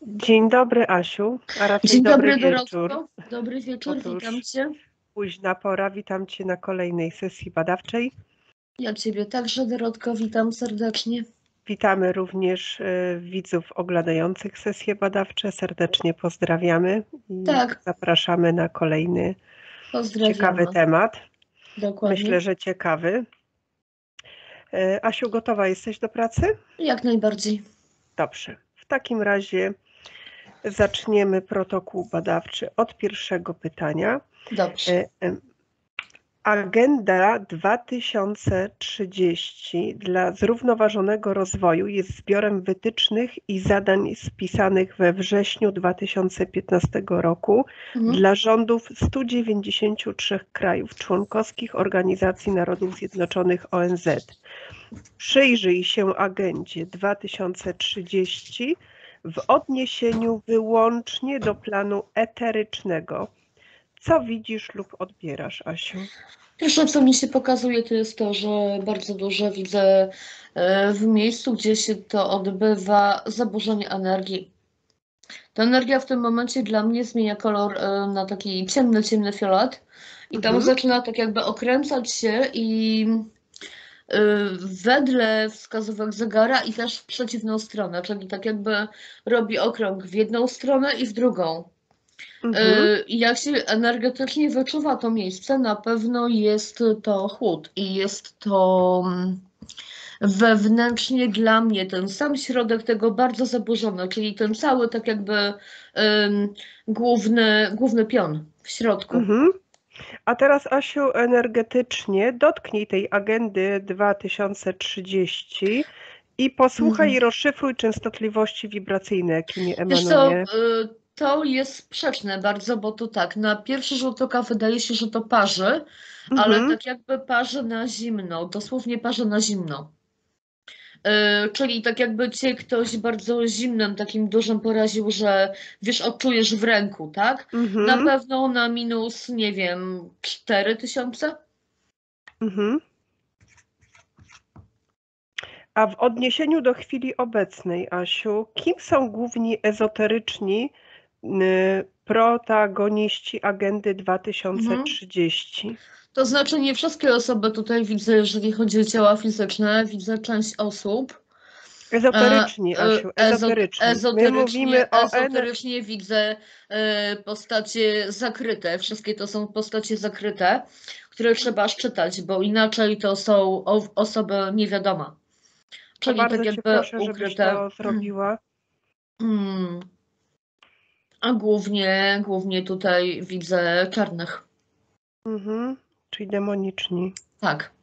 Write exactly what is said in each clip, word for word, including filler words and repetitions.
Dzień dobry, Asiu, a raczej Dzień dobry dobry, wieczór. Dorotko. Dobry wieczór, Otóż witam Cię. późna pora, witam Cię na kolejnej sesji badawczej. Ja Ciebie także, Dorotko, witam serdecznie. Witamy również y, widzów oglądających sesje badawcze, serdecznie pozdrawiamy i Tak. zapraszamy na kolejny Pozdrawiamy. ciekawy temat. Dokładnie. Myślę, że ciekawy. Y, Asiu, gotowa jesteś do pracy? Jak najbardziej. Dobrze. W takim razie zaczniemy protokół badawczy od pierwszego pytania. Dobrze. Y, y, Agenda dwa tysiące trzydzieści dla zrównoważonego rozwoju jest zbiorem wytycznych i zadań spisanych we wrześniu dwa tysiące piętnastego roku Mhm. dla rządów stu dziewięćdziesięciu trzech krajów członkowskich Organizacji Narodów Zjednoczonych O N Z. Przyjrzyj się agendzie dwa tysiące trzydzieści w odniesieniu wyłącznie do planu eterycznego. Co widzisz lub odbierasz, Asiu? Pierwsze, co mi się pokazuje, to jest to, że bardzo dużo widzę w miejscu, gdzie się to odbywa, zaburzenie energii. Ta energia w tym momencie dla mnie zmienia kolor na taki ciemny, ciemny fiolet i tam Mhm. zaczyna tak jakby okręcać się i wedle wskazówek zegara i też w przeciwną stronę, czyli tak jakby robi okrąg w jedną stronę i w drugą. Mhm. I jak się energetycznie wyczuwa to miejsce, na pewno jest to chłód i jest to wewnętrznie dla mnie ten sam środek tego bardzo zaburzony, czyli ten cały tak jakby um, główny, główny pion w środku. Mhm. A teraz, Asiu, energetycznie dotknij tej agendy dwa tysiące trzydzieści i posłuchaj Mhm. i rozszyfruj częstotliwości wibracyjne, jakimi Wiesz co, emanuje. to jest sprzeczne bardzo, bo to tak, na pierwszy rzut oka wydaje się, że to parzy, Mhm. ale tak jakby parzy na zimno, dosłownie parzy na zimno. Yy, czyli tak jakby cię ktoś bardzo zimnym, takim dużym poraził, że wiesz, odczujesz w ręku, tak? Mhm. Na pewno na minus, nie wiem, cztery tysiące? Mhm. A w odniesieniu do chwili obecnej, Asiu, kim są główni ezoteryczni y, protagoniści agendy dwa tysiące trzydzieści? Mhm. To znaczy nie wszystkie osoby tutaj widzę, jeżeli chodzi o ciała fizyczne, widzę część osób. Ezoteryczni, Asiu, ezoteryczni. My Ezoterycznie, mówimy o ezoterycznie widzę postacie zakryte. Wszystkie to są postacie zakryte, które trzeba szczytać, bo inaczej to są osoby niewiadome. Czyli bardzo tak cię jakby proszę, żebyś ukryte. to zrobiła. Hmm. A głównie, głównie tutaj widzę czarnych. Mhm. Czyli demoniczni. Tak.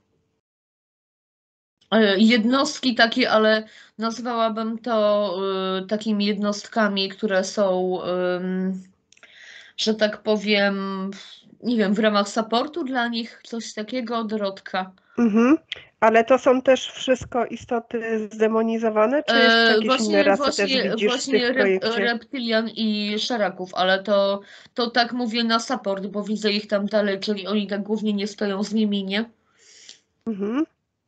Jednostki takie, ale nazwałabym to y, takimi jednostkami, które są, y, że tak powiem, nie wiem, w ramach supportu dla nich, coś takiego, Dorotka. Mhm. Ale to są też wszystko istoty zdemonizowane, czy jeszcze E, jakieś właśnie, inne rasy właśnie, też widzisz w właśnie tym rep, projekcie? reptylian i szaraków, ale to, to tak mówię na support, bo widzę ich tam dalej, czyli oni tak głównie nie stoją z nimi, nie? Mhm.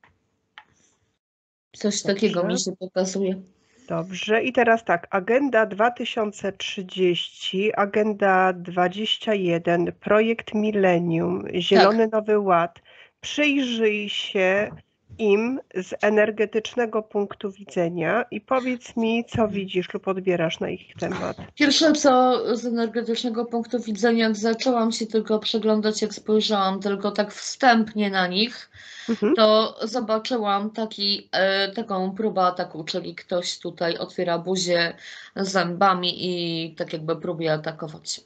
Coś Dobrze. takiego mi się pokazuje. Dobrze. I teraz tak, agenda dwa tysiące trzydzieści, agenda dwadzieścia jeden, projekt Millennium, Zielony Tak. Nowy Ład. Przyjrzyj się im z energetycznego punktu widzenia i powiedz mi, co widzisz lub odbierasz na ich temat. Pierwsze co z energetycznego punktu widzenia, jak zaczęłam się tylko przeglądać, jak spojrzałam tylko tak wstępnie na nich, Mhm. to zobaczyłam taki, e, taką próbę ataku, czyli ktoś tutaj otwiera buzię zębami i tak jakby próbuje atakować.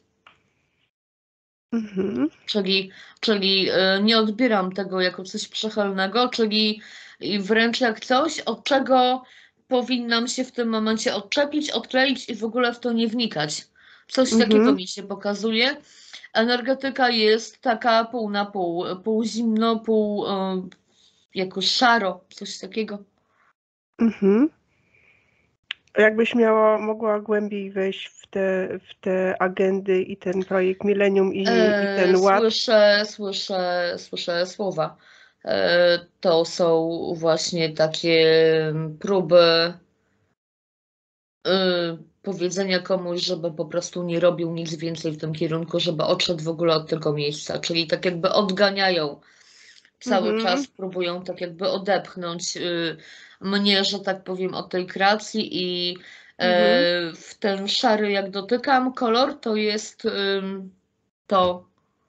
Mhm. Czyli, czyli e, nie odbieram tego jako coś przychylnego, czyli wręcz jak coś, od czego powinnam się w tym momencie odczepić, odkleić i w ogóle w to nie wnikać. Coś Mhm. takiego mi się pokazuje. Energetyka jest taka pół na pół, pół zimno, pół y, jakoś szaro, coś takiego. Mhm. Jakbyś miała, mogła głębiej wejść w te, w te agendy i ten projekt Millennium i, i ten ład? Słyszę, słyszę, słyszę słowa. E, to są właśnie takie próby y, powiedzenia komuś, żeby po prostu nie robił nic więcej w tym kierunku, żeby odszedł w ogóle od tego miejsca, czyli tak jakby odganiają cały Mhm. czas, próbują tak jakby odepchnąć y, mnie, że tak powiem, od tej kreacji i Mhm. e, w ten szary, jak dotykam kolor, to jest ym, to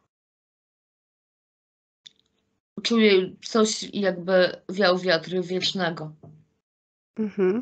czuję coś jakby wiał wiatr wiecznego, Mhm.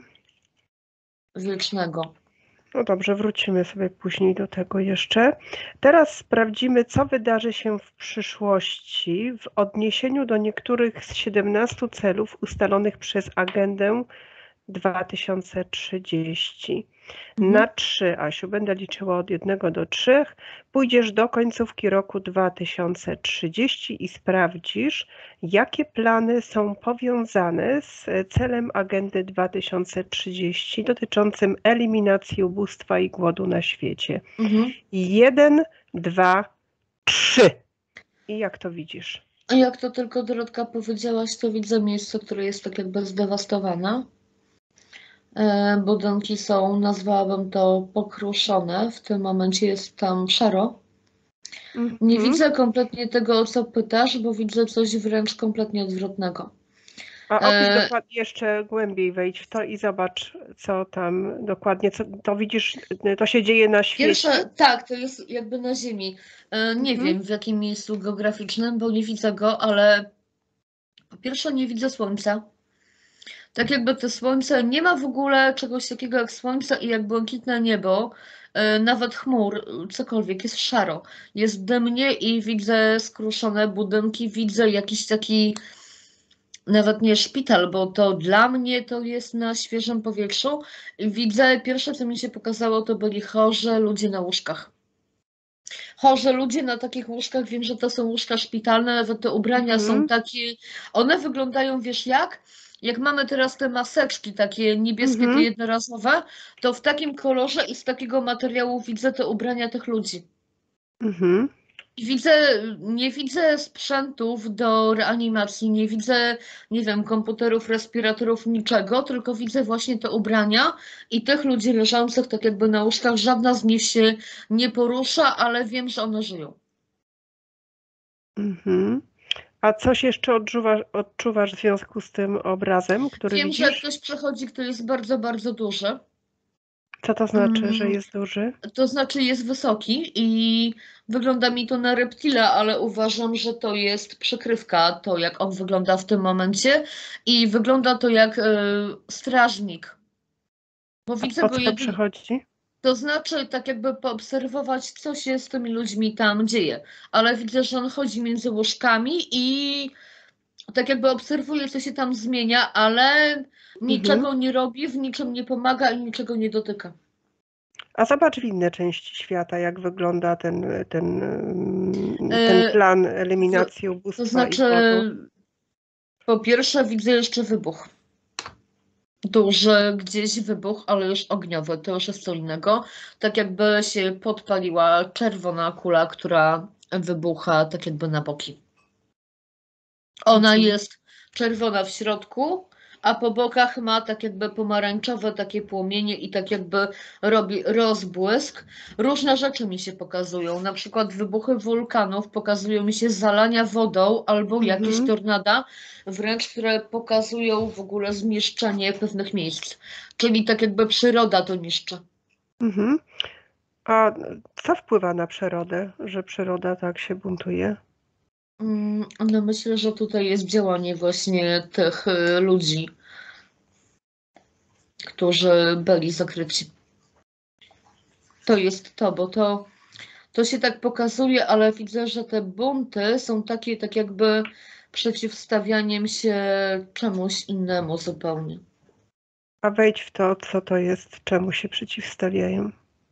wiecznego. No dobrze, wrócimy sobie później do tego jeszcze. Teraz sprawdzimy, co wydarzy się w przyszłości w odniesieniu do niektórych z siedemnastu celów ustalonych przez Agendę dwa tysiące trzydzieści. Mhm. Na trzy, Asiu, będę liczyła od jednego do trzech. Pójdziesz do końcówki roku dwa tysiące trzydzieści i sprawdzisz, jakie plany są powiązane z celem Agendy dwa tysiące trzydzieści dotyczącym eliminacji ubóstwa i głodu na świecie. Mhm. Jeden, dwa, trzy. I jak to widzisz? A jak to tylko, Dorotka, powiedziałaś, to widzę miejsce, które jest tak jakby zdewastowane. E, budynki są, nazwałabym to, pokruszone. W tym momencie jest tam szaro. Nie Mhm. widzę kompletnie tego, o co pytasz, bo widzę coś wręcz kompletnie odwrotnego. A opisz E, dokładnie, jeszcze głębiej wejdź w to i zobacz, co tam dokładnie, co to widzisz, to się dzieje na świecie. Pierwsze, tak, to jest jakby na Ziemi. E, nie Mhm. wiem w jakim miejscu geograficznym, bo nie widzę go, ale po pierwsze nie widzę Słońca. Tak jakby to Słońce, nie ma w ogóle czegoś takiego jak Słońce i jak błękitne niebo, e, nawet chmur, cokolwiek, jest szaro. Jest dymnie i widzę skruszone budynki, widzę jakiś taki, nawet nie szpital, bo to dla mnie to jest na świeżym powietrzu. I widzę, pierwsze co mi się pokazało, to byli chorzy ludzie na łóżkach. Chorzy ludzie na takich łóżkach, wiem, że to są łóżka szpitalne, nawet te ubrania są Mhm. takie, one wyglądają, wiesz jak? Jak mamy teraz te maseczki takie niebieskie, te Mhm. jednorazowe, to w takim kolorze i z takiego materiału widzę te ubrania tych ludzi. Mhm. I widzę, nie widzę sprzętów do reanimacji, nie widzę, nie wiem, komputerów, respiratorów, niczego, tylko widzę właśnie te ubrania i tych ludzi leżących tak jakby na łóżkach. Żadna z nich się nie porusza, ale wiem, że one żyją. Mhm. A coś jeszcze odczuwasz, odczuwasz w związku z tym obrazem, który Wiem, że widzisz? ktoś przechodzi, kto jest bardzo, bardzo duży. Co to znaczy, że Mm, jest duży? To znaczy jest wysoki i wygląda mi to na reptila, ale uważam, że to jest przykrywka, to jak on wygląda w tym momencie i wygląda to jak e, strażnik. Bo A widzę po go co jedno, przechodzi? to znaczy tak jakby poobserwować, co się z tymi ludźmi tam dzieje, ale widzę, że on chodzi między łóżkami i tak jakby obserwuje, co się tam zmienia, ale Mhm. niczego nie robi, w niczym nie pomaga i niczego nie dotyka. A zobacz w inne części świata, jak wygląda ten, ten, mm, ten E, plan w, eliminacji to ubóstwa i znaczy, głodu. po pierwsze widzę jeszcze wybuch. Duży gdzieś wybuch, ale już ogniowy, to już jest co innego. Tak jakby się podpaliła czerwona kula, która wybucha tak jakby na boki. Ona Mhm. jest czerwona w środku, a po bokach ma tak jakby pomarańczowe takie płomienie i tak jakby robi rozbłysk. Różne rzeczy mi się pokazują, na przykład wybuchy wulkanów, pokazują mi się zalania wodą albo jakieś Mhm. tornada, wręcz które pokazują w ogóle zniszczenie pewnych miejsc. Czyli tak jakby przyroda to niszczy. Mhm. A co wpływa na przyrodę, że przyroda tak się buntuje? Mm, No myślę, że tutaj jest działanie właśnie tych y, ludzi, którzy byli zakryci. To jest to, bo to, to się tak pokazuje, ale widzę, że te bunty są takie, tak jakby przeciwstawianiem się czemuś innemu zupełnie. A wejdź w to, co to jest, czemu się przeciwstawiają.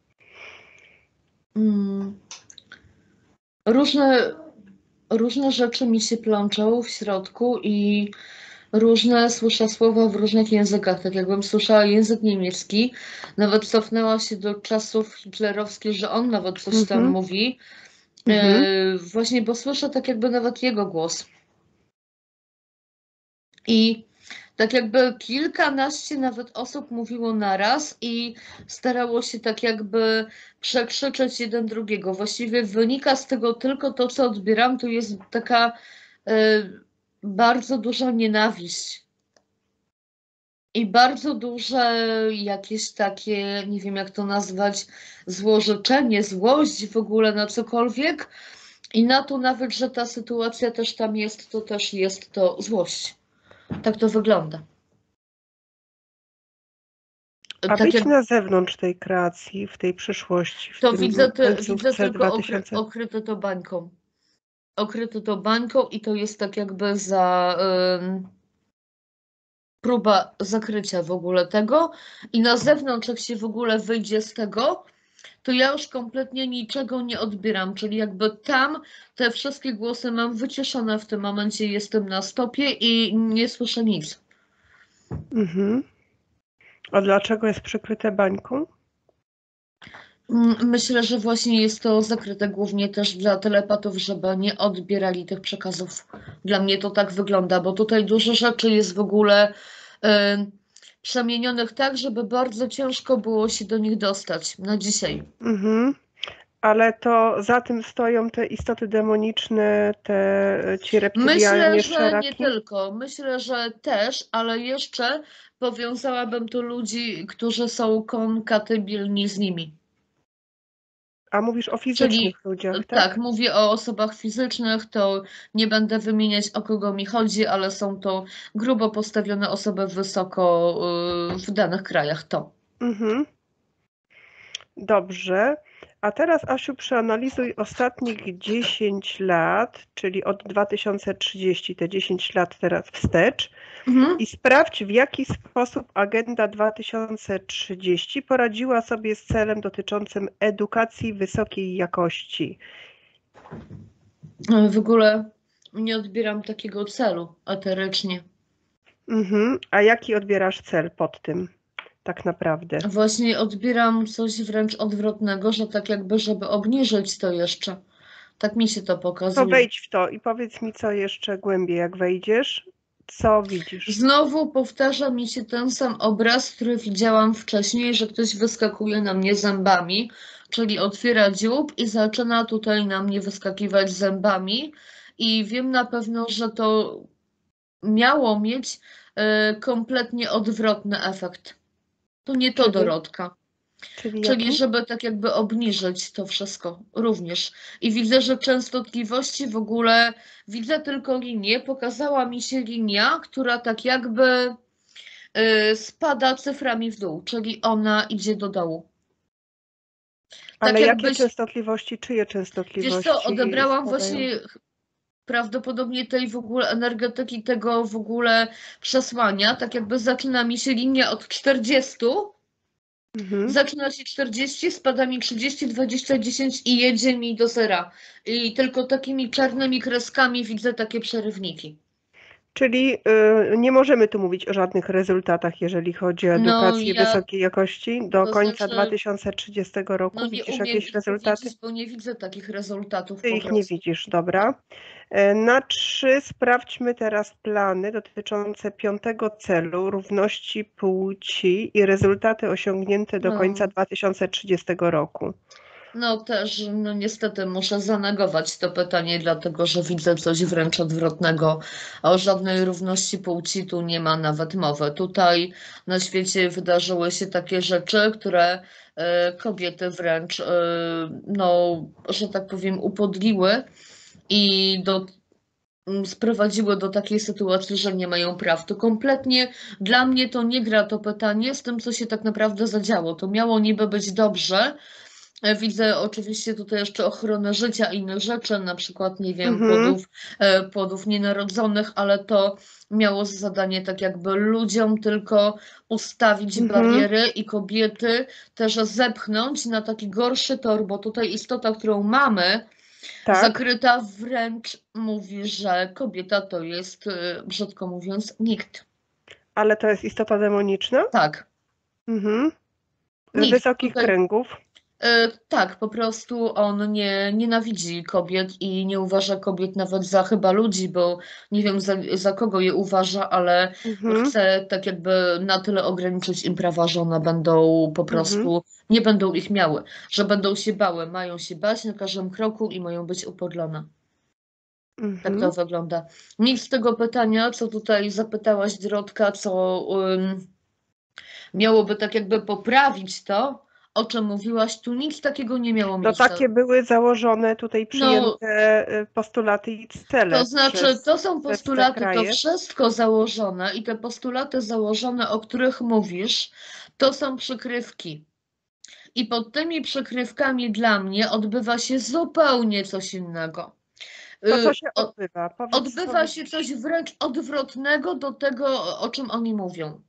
Mm. Różne, różne rzeczy mi się plączą w środku i różne słyszę słowa w różnych językach, tak jakbym słyszała język niemiecki. Nawet cofnęła się do czasów hitlerowskich, że on nawet coś tam Mhm. mówi. Mhm. E, właśnie, bo słyszę tak jakby nawet jego głos. I tak jakby kilkanaście nawet osób mówiło naraz i starało się tak jakby przekrzyczeć jeden drugiego. Właściwie wynika z tego tylko to, co odbieram, to jest taka y, bardzo duża nienawiść. I bardzo duże jakieś takie, nie wiem jak to nazwać, złorzeczenie, złość w ogóle na cokolwiek. I na to nawet, że ta sytuacja też tam jest, to też jest to złość. Tak to wygląda. A Tak być jak na zewnątrz tej kreacji, w tej przyszłości, w to tym widzę, te, widzę końcówce tylko okry, dwa tysiące. okryte to bańką. Okryte to bańką i to jest tak jakby za ym, próba zakrycia w ogóle tego. I na zewnątrz, jak się w ogóle wyjdzie z tego, to ja już kompletnie niczego nie odbieram, czyli jakby tam te wszystkie głosy mam wyciszone w tym momencie, jestem na stopie i nie słyszę nic. Mhm. A dlaczego jest przykryte bańką? Myślę, że właśnie jest to zakryte głównie też dla telepatów, żeby nie odbierali tych przekazów. Dla mnie to tak wygląda, bo tutaj dużo rzeczy jest w ogóle y, przemienionych tak, żeby bardzo ciężko było się do nich dostać na dzisiaj. Mhm. Ale to za tym stoją te istoty demoniczne, te ci Myślę, reptylianie, że szaraki? nie tylko. Myślę, że też, ale jeszcze powiązałabym tu ludzi, którzy są kompatybilni z nimi. A mówisz o Czyli fizycznych ludziach, tak? tak, mówię o osobach fizycznych, to nie będę wymieniać, o kogo mi chodzi, ale są to grubo postawione osoby wysoko y, w danych krajach. To. Mhm. Dobrze. A teraz, Asiu, przeanalizuj ostatnich dziesięć lat, czyli od dwa tysiące trzydziestego, te dziesięć lat teraz wstecz, Mhm. i sprawdź, w jaki sposób Agenda dwa tysiące trzydzieści poradziła sobie z celem dotyczącym edukacji wysokiej jakości. W ogóle nie odbieram takiego celu eterycznie. Mhm. A jaki odbierasz cel pod tym, tak naprawdę? Właśnie odbieram coś wręcz odwrotnego, że tak jakby, żeby obniżyć to jeszcze. Tak mi się to To pokazuje. wejdź w to i powiedz mi, co jeszcze głębiej, jak wejdziesz, co widzisz? Znowu powtarza mi się ten sam obraz, który widziałam wcześniej, że ktoś wyskakuje na mnie zębami, czyli otwiera dziób i zaczyna tutaj na mnie wyskakiwać zębami. I wiem na pewno, że to miało mieć y, kompletnie odwrotny efekt. To nie to, Czyli, Dorotka. czyli Czyli jaki? żeby tak jakby obniżyć to wszystko również. I widzę, że częstotliwości w ogóle, widzę tylko linię, pokazała mi się linia, która tak jakby y, spada cyframi w dół, czyli ona idzie do dołu. Ale Tak jakie jakbyś, częstotliwości, czyje wiesz częstotliwości co, odebrałam spadają? właśnie prawdopodobnie tej w ogóle energetyki, tego w ogóle przesłania, tak jakby zaczyna mi się linia od czterdziestu, Mhm. zaczyna się czterdzieści, spada mi trzydzieści, dwadzieścia, dziesięć i jedzie mi do zera. I tylko takimi czarnymi kreskami widzę takie przerywniki. Czyli y, nie możemy tu mówić o żadnych rezultatach, jeżeli chodzi o No edukację ja, wysokiej jakości. Do to końca znaczy, dwa tysiące trzydziestego roku no nie widzisz umiem jakieś ich rezultaty? powiedzieć, bo nie widzę takich rezultatów Ty po ich nie prostu. widzisz, dobra. E, Na trzy sprawdźmy teraz plany dotyczące piątego celu, równości płci i rezultaty osiągnięte do No. końca dwa tysiące trzydziestego roku. No też, no niestety muszę zanegować to pytanie, dlatego że widzę coś wręcz odwrotnego. O żadnej równości płci tu nie ma nawet mowy. Tutaj na świecie wydarzyły się takie rzeczy, które e, kobiety wręcz, e, no, że tak powiem, upodliły i do, m, sprowadziły do takiej sytuacji, że nie mają praw. To kompletnie dla mnie to nie gra to pytanie z tym, co się tak naprawdę zadziało. To miało niby być dobrze. Widzę oczywiście tutaj jeszcze ochronę życia i innych rzeczy, na przykład, nie wiem, Mhm. płodów, e, płodów nienarodzonych, ale to miało za zadanie tak jakby ludziom tylko ustawić Mhm. bariery i kobiety też zepchnąć na taki gorszy tor, bo tutaj istota, którą mamy, Tak. zakryta wręcz mówi, że kobieta to jest, e, brzydko mówiąc, nikt. Ale to jest istota demoniczna? Tak. Mhm. Z Nikt. wysokich Tutaj kręgów. E, tak, po prostu on nie nienawidzi kobiet i nie uważa kobiet nawet za chyba ludzi, bo nie wiem za, za kogo je uważa, ale Mhm, chce tak jakby na tyle ograniczyć im prawa, że one będą po mhm, prostu, nie będą ich miały, że będą się bały, mają się bać na każdym kroku i mają być upodlone. Tak to mhm. wygląda. Nic z tego pytania, co tutaj zapytałaś Drodka, co ym, miałoby tak jakby poprawić to, o czym mówiłaś, tu nic takiego nie miało No miejsca. takie były założone tutaj No, przyjęte y, postulaty i to cele znaczy, przez, to są przez te postulaty, to kraje. wszystko założone i te postulaty założone, o których mówisz, to są przykrywki. I pod tymi przykrywkami dla mnie odbywa się zupełnie coś innego. To co Y, się o- odbywa? Powiedz, co Odbywa się widzisz. coś wręcz odwrotnego do tego, o czym oni mówią.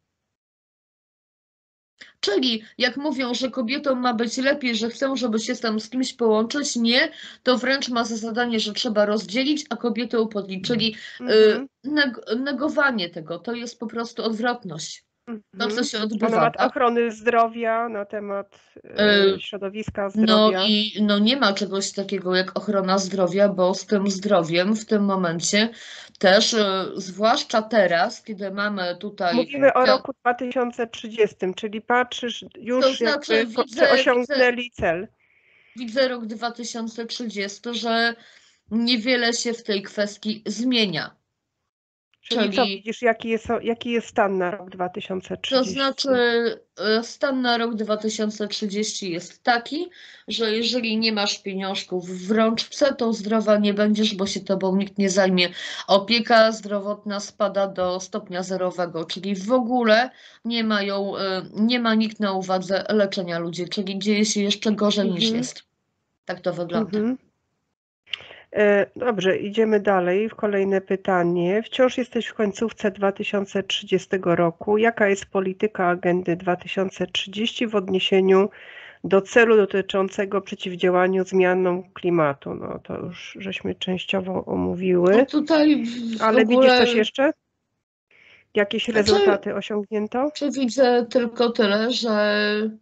Czyli jak mówią, że kobietom ma być lepiej, że chcą, żeby się tam z kimś połączyć, nie, to wręcz ma za zadanie, że trzeba rozdzielić, a kobietę upodlić. Czyli y, Mhm, neg- negowanie tego, to jest po prostu odwrotność. To, co mhm. się A na odbywa, temat tak? ochrony zdrowia, na temat y, Y, środowiska, No zdrowia. i no nie ma czegoś takiego jak ochrona zdrowia, bo z tym zdrowiem w tym momencie też, y, zwłaszcza teraz, kiedy mamy tutaj, Mówimy o ja, roku dwa tysiące trzydziestym, czyli patrzysz to już znaczy jakby, ko- czy widzę, widzę, osiągnęli cel. widzę rok dwa tysiące trzydziesty, że niewiele się w tej kwestii zmienia. Czyli co Czyli widzisz, jaki jest, jaki jest stan na rok to znaczy, dwa tysiące trzydziesty? e, stan na rok dwa tysiące trzydziesty jest taki, że jeżeli nie masz pieniążków w rączce, to zdrowa nie będziesz, bo się tobą nikt nie zajmie. Opieka zdrowotna spada do stopnia zerowego, czyli w ogóle nie mają, e, nie ma nikt na uwadze leczenia ludzi, czyli dzieje się jeszcze gorzej niż Mhm, jest. Tak to wygląda. mhm. E, Dobrze, idziemy dalej w kolejne pytanie. Wciąż jesteś w końcówce dwa tysiące trzydziestego roku. Jaka jest polityka agendy dwa tysiące trzydzieści w odniesieniu do celu dotyczącego przeciwdziałania zmianom klimatu? No to już żeśmy częściowo No omówiły, tutaj w ale widzisz coś ogóle, jeszcze? Jakieś znaczy, rezultaty osiągnięto? czy widzę tylko tyle, że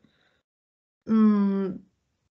mm,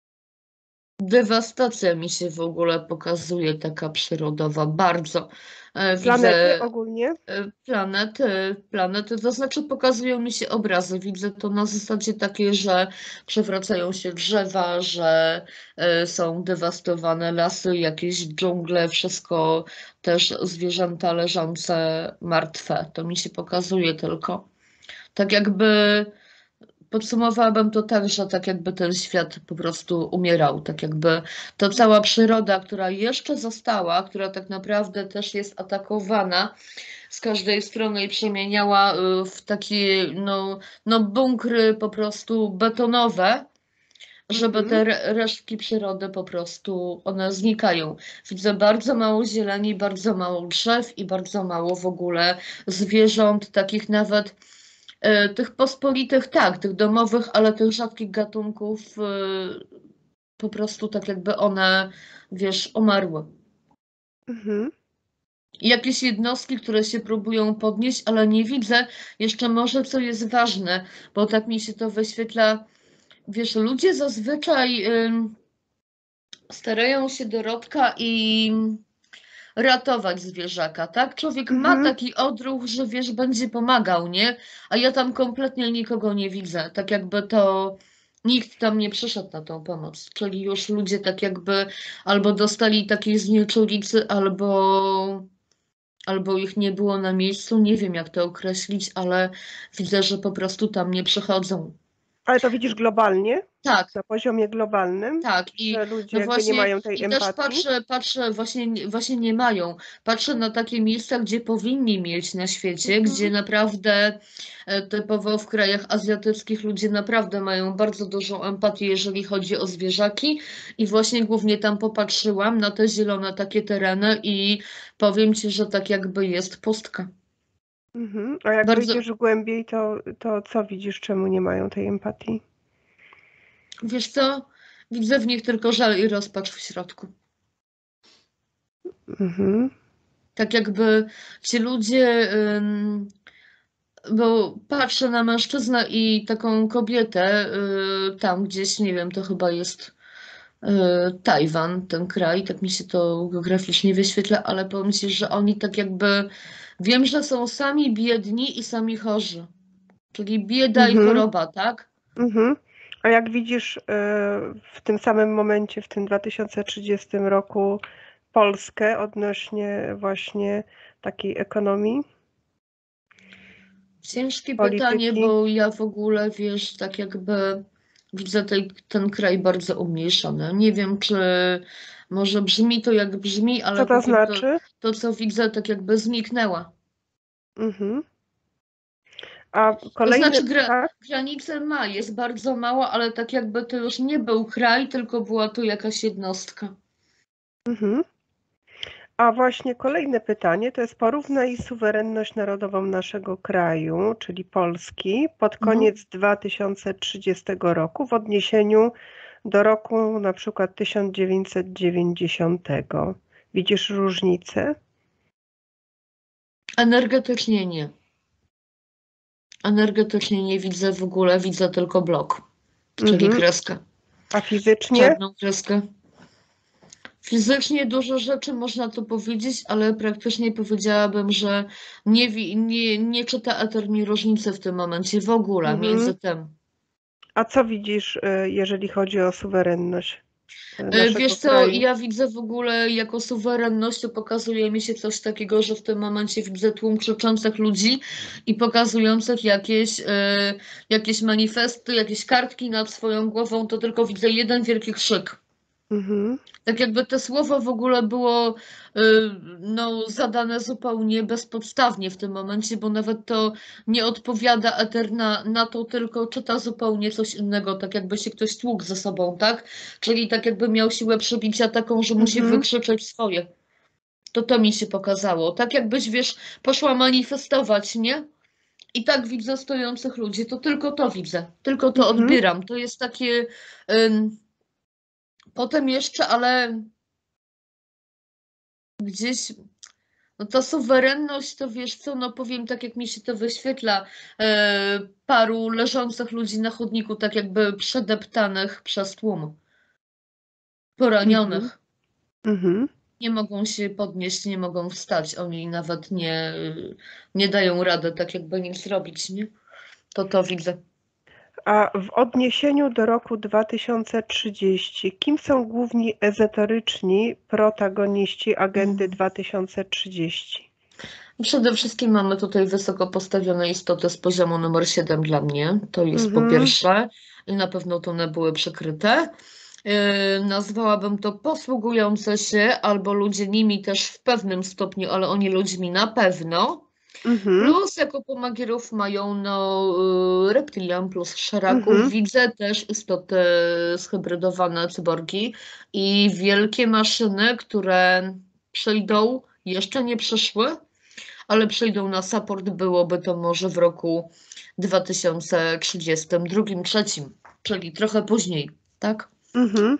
dewastacja mi się w ogóle pokazuje, taka przyrodowa, bardzo. E, Planety Widzę ogólnie? e, planety, planety, to znaczy pokazują mi się obrazy. Widzę to na zasadzie takiej, że przewracają się drzewa, że e, są dewastowane lasy, jakieś dżungle, wszystko, też zwierzęta leżące martwe. To mi się pokazuje tylko. Tak jakby podsumowałabym to tak, że tak jakby ten świat po prostu umierał, tak jakby to cała przyroda, która jeszcze została, która tak naprawdę też jest atakowana z każdej strony i przemieniała y, w takie no, no bunkry po prostu betonowe, żeby Mhm, te re- resztki przyrody po prostu one znikają. Widzę bardzo mało zieleni, bardzo mało drzew i bardzo mało w ogóle zwierząt, takich nawet e, tych pospolitych, tak, tych domowych, ale tych rzadkich gatunków e, po prostu tak jakby one, wiesz, umarły. mhm. Jakieś jednostki, które się próbują podnieść, ale nie widzę jeszcze może, co jest ważne, bo tak mi się to wyświetla. Wiesz, ludzie zazwyczaj ym, starają się Dorotka i ratować zwierzaka, tak? Człowiek ma Mhm. taki odruch, że wiesz, będzie pomagał, nie? A ja tam kompletnie nikogo nie widzę. Tak jakby to nikt tam nie przyszedł na tą pomoc. Czyli już ludzie tak jakby albo dostali takiej znieczulicy, albo, albo ich nie było na miejscu. Nie wiem, jak to określić, ale widzę, że po prostu tam nie przychodzą. Ale to widzisz globalnie, Tak. na poziomie globalnym, Tak, i że ludzie no jakby nie właśnie, mają tej i też empatii. patrzę, patrzę, właśnie, właśnie nie mają. Patrzę na takie miejsca, gdzie powinni mieć na świecie, gdzie Mhm. naprawdę e, typowo w krajach azjatyckich ludzie naprawdę mają bardzo dużą empatię, jeżeli chodzi o zwierzaki. I właśnie głównie tam popatrzyłam na te zielone takie tereny i powiem ci, że tak jakby jest pustka. Mhm. A jak Bardzo, wyjdziesz głębiej, to, to co widzisz, czemu nie mają tej empatii? wiesz co? Widzę w nich tylko żal i rozpacz w środku. Mhm. Tak jakby ci ludzie. bo patrzę na mężczyznę i taką kobietę, y, tam gdzieś, nie wiem, to chyba jest y, Tajwan, ten kraj, tak mi się to geograficznie wyświetla, ale powiem Ci, że oni tak jakby, wiem, że są sami biedni i sami chorzy, czyli bieda i Mhm. choroba, tak? Mhm. A jak widzisz y, w tym samym momencie, w tym dwa tysiące trzydziestym roku Polskę odnośnie właśnie takiej ekonomii, Ciężkie pytanie, polityki? bo ja w ogóle, wiesz, tak jakby widzę tej, ten kraj bardzo umniejszony. Nie wiem, czy może brzmi to jak brzmi, Co ale to powiem to, znaczy? to co widzę, tak jakby zniknęła. Mhm. A To kolejny, znaczy gra, tak? granicę ma, jest bardzo mała, ale tak jakby to już nie był kraj, tylko była to jakaś jednostka. Mhm. A właśnie kolejne pytanie to jest porównaj suwerenność narodową naszego kraju, czyli Polski, pod Mhm. koniec dwa tysiące trzydziestego roku w odniesieniu do roku na przykład tysiąc dziewięćset dziewięćdziesiątego. Widzisz różnicę? Energetycznie nie. Energetycznie nie widzę w ogóle, widzę tylko blok, czyli Mhm. kreskę, A fizycznie? czarną kreskę. Fizycznie dużo rzeczy można tu powiedzieć, ale praktycznie powiedziałabym, że nie, wi- nie, nie czyta eter mi różnicy w tym momencie w ogóle Mhm. między tym. A co widzisz, y, jeżeli chodzi o suwerenność y, E, Wiesz naszego co, kraju? ja widzę w ogóle jako suwerenność, to pokazuje mi się coś takiego, że w tym momencie widzę tłum krzyczących ludzi i pokazujących jakieś, e, jakieś manifesty, jakieś kartki nad swoją głową, to tylko widzę jeden wielki krzyk. Mhm. Tak jakby to słowo w ogóle było y, no, zadane zupełnie bezpodstawnie w tym momencie, bo nawet to nie odpowiada eter na, na to, tylko czyta zupełnie coś innego, tak jakby się ktoś tłukł ze sobą, tak? Czyli tak jakby miał siłę przebicia taką, że musi Mhm. wykrzyczeć swoje. To to mi się pokazało. Tak jakbyś, wiesz, poszła manifestować, nie? I tak widzę stojących ludzi, to tylko to widzę, tylko to Mhm. odbieram. To jest takie... ym, potem jeszcze, ale gdzieś... No ta suwerenność, to wiesz co, no powiem tak, jak mi się to wyświetla, e, paru leżących ludzi na chodniku, tak jakby przedeptanych przez tłum, Mhm. poranionych. Mhm. Nie mogą się podnieść, nie mogą wstać, oni nawet nie, nie dają rady tak jakby nic zrobić, nie? To to widzę. A w odniesieniu do roku dwa tysiące trzydziestego, kim są główni ezoteryczni protagoniści agendy Mhm. dwa tysiące trzydziestego? Przede wszystkim mamy tutaj wysoko postawione istoty z poziomu numer siedem dla mnie. To jest po Mhm. pierwsze i na pewno to one były przykryte. Yy, nazwałabym to posługujące się albo ludzie nimi też w pewnym stopniu, ale oni ludźmi na pewno. Mhm. Plus jako pomagierów mają no, yy, reptilian plus szaraków. Mhm. Widzę też istoty zhybrydowane, cyborgi i wielkie maszyny, które przyjdą, jeszcze nie przyszły, ale przyjdą na support, byłoby to może w roku dwa tysiące trzydziestym drugim, trzecim, czyli trochę później, tak? Mhm.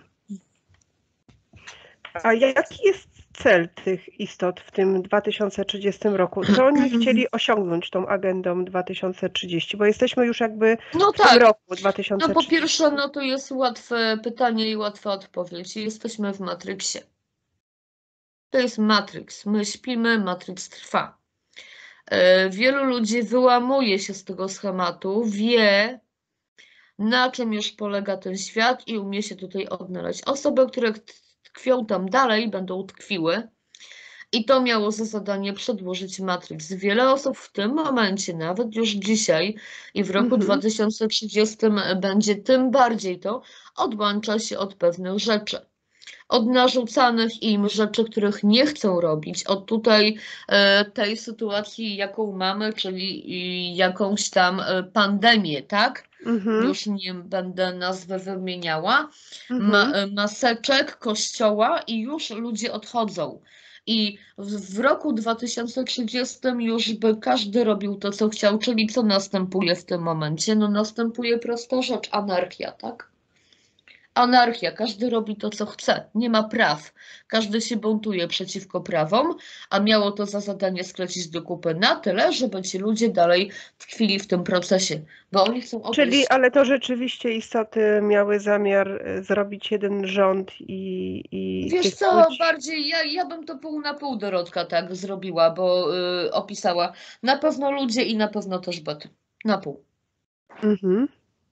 A jaki jest cel tych istot w tym dwa tysiące trzydziestym roku? Co oni chcieli osiągnąć tą agendą dwa tysiące trzydziestym? Bo jesteśmy już jakby No w tym tak, roku no po dwa tysiące trzydziestym. pierwsze, no to jest łatwe pytanie i łatwa odpowiedź. Jesteśmy w Matrixie. To jest Matrix. My śpimy, Matrix trwa. E, Wielu ludzi wyłamuje się z tego schematu, wie, na czym już polega ten świat i umie się tutaj odnaleźć. Osoby, które tkwią tam dalej, będą tkwiły. I to miało za zadanie przedłożyć Matrix. Wiele osób w tym momencie, nawet już dzisiaj i w roku Mhm. dwa tysiące trzydziestym będzie tym bardziej to, odłącza się od pewnych rzeczy. Od narzucanych im rzeczy, których nie chcą robić, od tutaj e, tej sytuacji, jaką mamy, czyli e, jakąś tam e, pandemię, tak? Mhm. Już nie będę nazwy wymieniała, ma, Mhm. e, maseczek, kościoła i już ludzie odchodzą. I w, w roku dwa tysiące trzydziestym już by każdy robił to, co chciał, czyli co następuje w tym momencie? No następuje prosta rzecz, anarchia, tak? Anarchia, każdy robi to, co chce, nie ma praw. Każdy się buntuje przeciwko prawom, a miało to za zadanie sklecić do kupy na tyle, żeby ci ludzie dalej tkwili w tym procesie, bo oni chcą Czyli, odejść. ale to rzeczywiście istoty miały zamiar y, zrobić jeden rząd i, i Wiesz tych co, ludzi. bardziej ja, ja bym to pół na pół Dorotka tak zrobiła, bo y, opisała na pewno ludzie i na pewno też byty. Na pół. Mhm.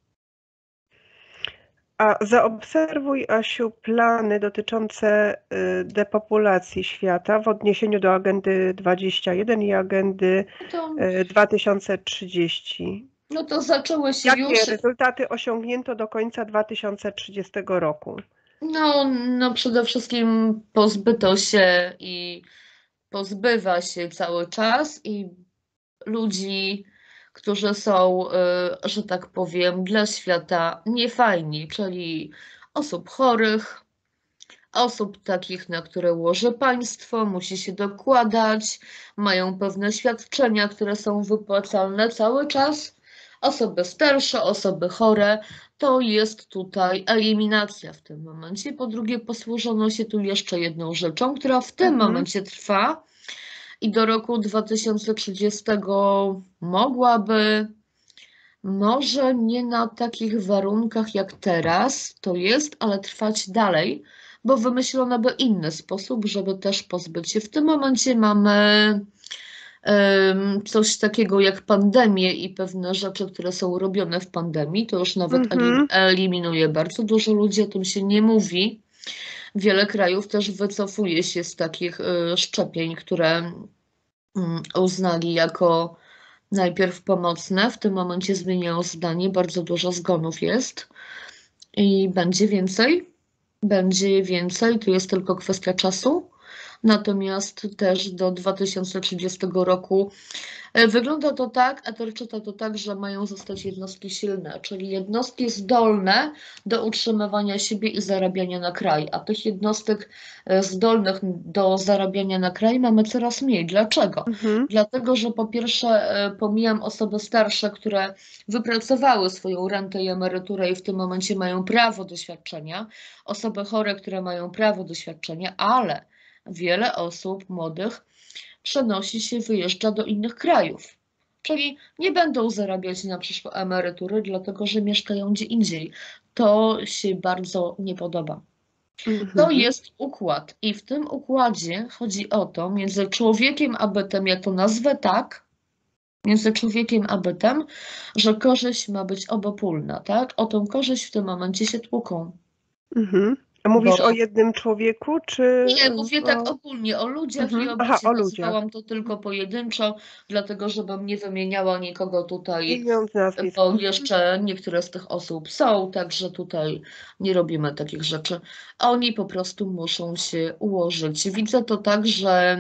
A zaobserwuj, Asiu, plany dotyczące y, depopulacji świata w odniesieniu do agendy dwadzieścia jeden i agendy No to, y, dwa tysiące trzydzieści. no to zaczęły się Jakie już. rezultaty osiągnięto do końca dwa tysiące trzydziestego roku? No, no przede wszystkim pozbyto się i pozbywa się cały czas i ludzi, którzy są, y, że tak powiem, dla świata niefajni, czyli osób chorych, osób takich, na które łoży państwo, musi się dokładać, mają pewne świadczenia, które są wypłacalne cały czas. Osoby starsze, osoby chore, to jest tutaj eliminacja w tym momencie. Po drugie, posłużono się tu jeszcze jedną rzeczą, która w tym Mhm. momencie trwa i do roku dwa tysiące trzydziestego mogłaby, może nie na takich warunkach jak teraz to jest, ale trwać dalej, bo wymyślono by inny sposób, żeby też pozbyć się. W tym momencie mamy um, coś takiego jak pandemię i pewne rzeczy, które są robione w pandemii, to już nawet elim Mhm. eliminuje bardzo dużo ludzi, o tym się nie mówi. Wiele krajów też wycofuje się z takich y, szczepień, które uznali jako najpierw pomocne. W tym momencie zmieniają zdanie, bardzo dużo zgonów jest i będzie więcej. Będzie więcej, to jest tylko kwestia czasu. Natomiast też do dwa tysiące trzydziestego roku wygląda to tak, Ether czyta to tak, że mają zostać jednostki silne, czyli jednostki zdolne do utrzymywania siebie i zarabiania na kraj, a tych jednostek zdolnych do zarabiania na kraj mamy coraz mniej. Dlaczego? Mhm. Dlatego, że po pierwsze pomijam osoby starsze, które wypracowały swoją rentę i emeryturę i w tym momencie mają prawo do świadczenia, osoby chore, które mają prawo do świadczenia, ale wiele osób młodych przenosi się, wyjeżdża do innych krajów. Czyli nie będą zarabiać na przyszłe emerytury, dlatego że mieszkają gdzie indziej. To się bardzo nie podoba. To Mhm. jest układ i w tym układzie chodzi o to między człowiekiem a bytem, ja to nazwę tak, między człowiekiem a bytem, że korzyść ma być obopólna, tak? O tą korzyść w tym momencie się tłuką. Mhm. A mówisz o Bo jednym człowieku, czy nie, mówię tak o... ogólnie o ludziach i Mhm. o Aha, bycie. o ludziach. Nazwałam to tylko pojedynczo, dlatego żebym nie wymieniała nikogo tutaj, Imion, nazwisk. bo Mhm. jeszcze niektóre z tych osób są, także tutaj nie robimy takich rzeczy. Oni po prostu muszą się ułożyć. Widzę to tak, że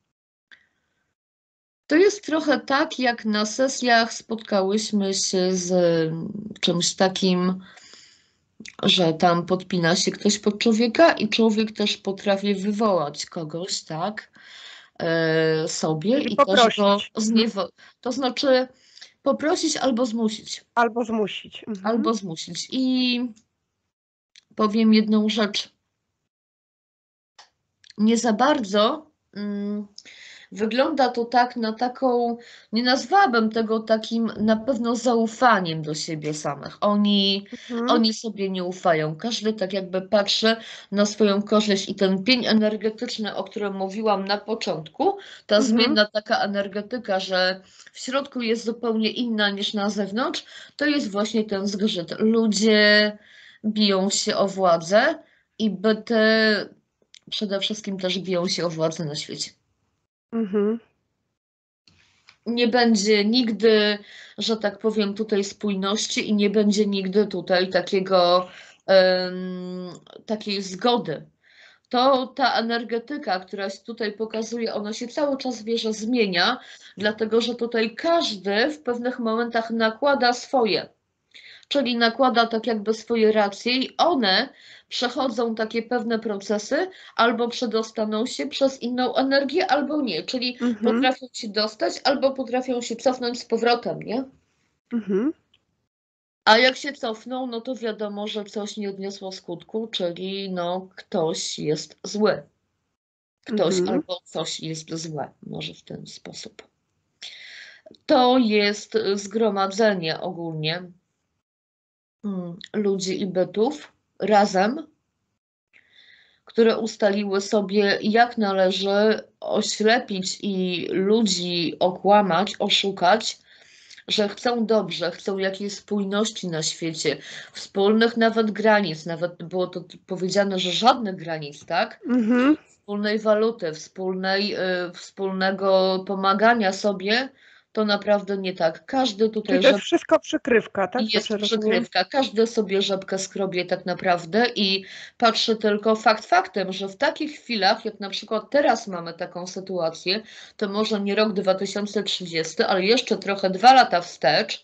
to jest trochę tak, jak na sesjach spotkałyśmy się z czymś takim, że tam podpina się ktoś pod człowieka i człowiek też potrafi wywołać kogoś, tak, e, sobie Czyli i też go poprosić. Mhm. zniewo... To znaczy poprosić albo zmusić. Albo zmusić. Mhm. Albo zmusić. I powiem jedną rzecz. Nie za bardzo mm, wygląda to tak na taką, nie nazwałabym tego takim na pewno zaufaniem do siebie samych. Oni, Mhm. oni sobie nie ufają. Każdy tak jakby patrzy na swoją korzyść i ten pień energetyczny, o którym mówiłam na początku, ta Mhm. zmienna taka energetyka, że w środku jest zupełnie inna niż na zewnątrz, to jest właśnie ten zgrzyt. Ludzie biją się o władzę i byty przede wszystkim też biją się o władzę na świecie. Mhm. Nie będzie nigdy, że tak powiem, tutaj spójności i nie będzie nigdy tutaj takiego, um, takiej zgody. To ta energetyka, która się tutaj pokazuje, ona się cały czas wie, że zmienia, dlatego że tutaj każdy w pewnych momentach nakłada swoje. Czyli nakłada tak jakby swoje racje i one przechodzą takie pewne procesy, albo przedostaną się przez inną energię, albo nie. Czyli Mhm. potrafią się dostać, albo potrafią się cofnąć z powrotem, nie? Mhm. A jak się cofną, no to wiadomo, że coś nie odniosło skutku, czyli no ktoś jest zły. Ktoś Mhm. albo coś jest złe, może w ten sposób. To jest zgromadzenie ogólnie mm, ludzi i bytów razem, które ustaliły sobie, jak należy oślepić i ludzi okłamać, oszukać, że chcą dobrze, chcą jakiejś spójności na świecie, wspólnych nawet granic, nawet było to powiedziane, że żadnych granic, tak? Mhm. Wspólnej waluty, wspólnej, y, wspólnego pomagania sobie, to naprawdę nie tak. Każdy tutaj, Czyli to jest żeby wszystko przykrywka, tak? jest Dobrze rozumiem? przykrywka, każdy sobie rzepkę skrobie tak naprawdę i patrzy tylko fakt faktem, że w takich chwilach, jak na przykład teraz mamy taką sytuację, to może nie rok dwa tysiące trzydziesty, ale jeszcze trochę dwa lata wstecz,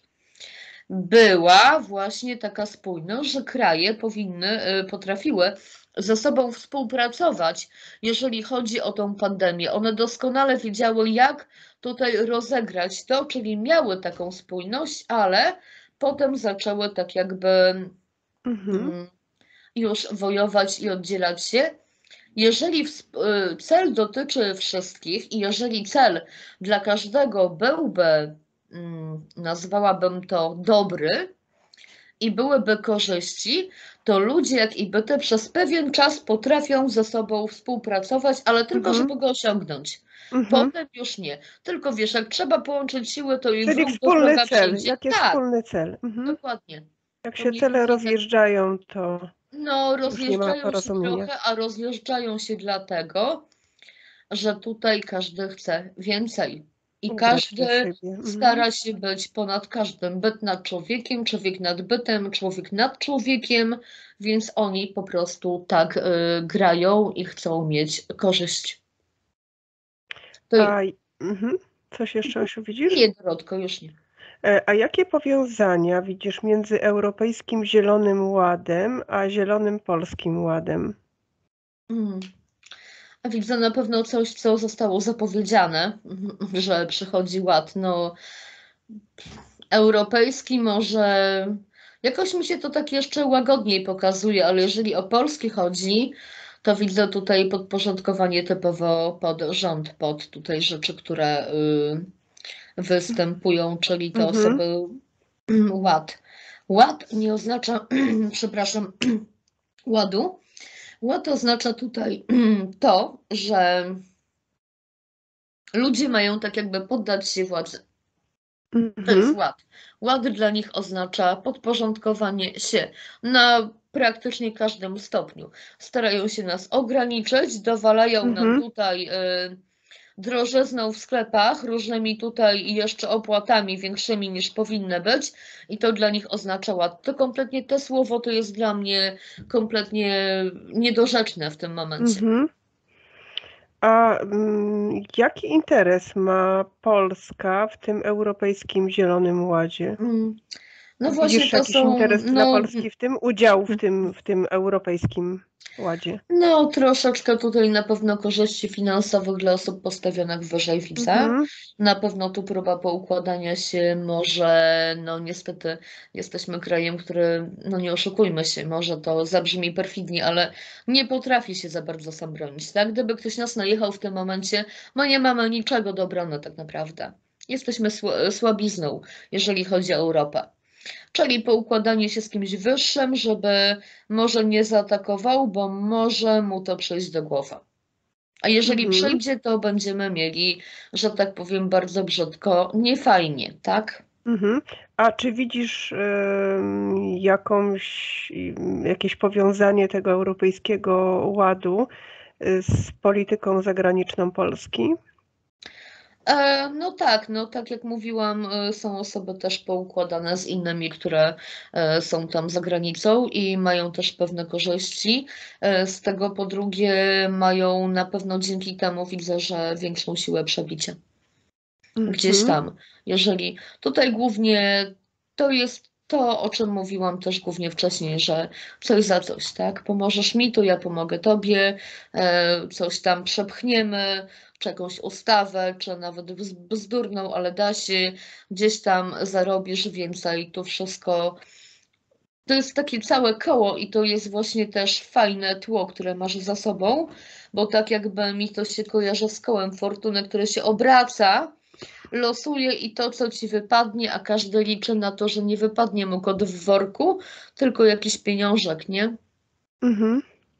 była właśnie taka spójność, że kraje powinny, y, potrafiły ze sobą współpracować, jeżeli chodzi o tą pandemię. One doskonale wiedziały, jak tutaj rozegrać to, czyli miały taką spójność, ale potem zaczęły tak jakby Mhm. mm, już wojować i oddzielać się. Jeżeli y, cel dotyczy wszystkich i jeżeli cel dla każdego byłby, mm, nazwałabym to dobry i byłyby korzyści, to ludzie jak i byty przez pewien czas potrafią ze sobą współpracować, ale tylko Mhm. żeby go osiągnąć. Mhm. Potem już nie. Tylko wiesz, jak trzeba połączyć siły, to i Czyli wróg do wspólny wroga cel. przyjdzie. Jak jest Tak, wspólny cel? Mhm. dokładnie. Jak To się nie, cele nie tak. rozjeżdżają, to No, już nie ma rozjeżdżają się porozumienia. trochę, a rozjeżdżają się dlatego, że tutaj każdy chce więcej. I Ugrać dla każdy siebie. Mhm. stara się być ponad każdym. Byt nad człowiekiem, człowiek nad bytem, człowiek nad człowiekiem, więc oni po prostu tak y, grają i chcą mieć korzyść. To A, mhm. Coś jeszcze, Osiu, widzisz? nie, Dorotko, już nie. E, A jakie powiązania widzisz między Europejskim Zielonym Ładem a Zielonym Polskim Ładem? Mm. A widzę na pewno coś, co zostało zapowiedziane, że przychodzi ład. No, europejski może jakoś mi się to tak jeszcze łagodniej pokazuje, ale jeżeli o Polski chodzi, to widzę tutaj podporządkowanie typowo pod rząd, pod tutaj rzeczy, które y, występują, czyli te Mhm. osoby ład. Ład nie oznacza, przepraszam, ładu. Ład oznacza tutaj to, że ludzie mają tak jakby poddać się władzy. To jest Mhm. ład. Ład dla nich oznacza podporządkowanie się na praktycznie każdym stopniu. Starają się nas ograniczyć, dowalają nam Mhm. tutaj y, drożyzną w sklepach, różnymi tutaj i jeszcze opłatami większymi niż powinny być i to dla nich oznacza ład. To kompletnie to słowo to jest dla mnie kompletnie niedorzeczne w tym momencie. Mhm. A mm, jaki interes ma Polska w tym Europejskim Zielonym Ładzie? Mm. No właśnie Widzisz to jakiś są, interes dla no, Polski w tym, udział w tym, w tym Europejskim Ładzie? no troszeczkę tutaj na pewno korzyści finansowych dla osób postawionych wyżej widzę. Mhm. Na pewno tu próba poukładania się może, no niestety jesteśmy krajem, który, no nie oszukujmy się, może to zabrzmi perfidnie, ale nie potrafi się za bardzo sam bronić, tak? Gdyby ktoś nas najechał w tym momencie, no nie mamy niczego do obrony tak naprawdę. Jesteśmy sł- słabizną, jeżeli chodzi o Europę. Czyli poukładanie się z kimś wyższym, żeby może nie zaatakował, bo może mu to przyjść do głowy. A jeżeli Mhm. przyjdzie, to będziemy mieli, że tak powiem bardzo brzydko, niefajnie, tak? Mhm. A czy widzisz em, jakąś, im, jakieś powiązanie tego Europejskiego Ładu y, z polityką zagraniczną Polski? E, no tak, no tak jak mówiłam, e, są osoby też poukładane z innymi, które e, są tam za granicą i mają też pewne korzyści. E, z tego po drugie mają na pewno dzięki temu widzę, że większą siłę przebicia. Gdzieś Mhm. tam, jeżeli tutaj głównie to jest to, o czym mówiłam też głównie wcześniej, że coś za coś, tak? Pomożesz mi, to ja pomogę tobie, e, coś tam przepchniemy, czy jakąś ustawę, czy nawet bzdurną, ale da się, gdzieś tam zarobisz więcej, tu wszystko to jest takie całe koło i to jest właśnie też fajne tło, które masz za sobą, bo tak jakby mi to się kojarzy z kołem fortuny, które się obraca, losuje i to, co ci wypadnie, a każdy liczy na to, że nie wypadnie mu kot w worku, tylko jakiś pieniążek, nie? Mhm.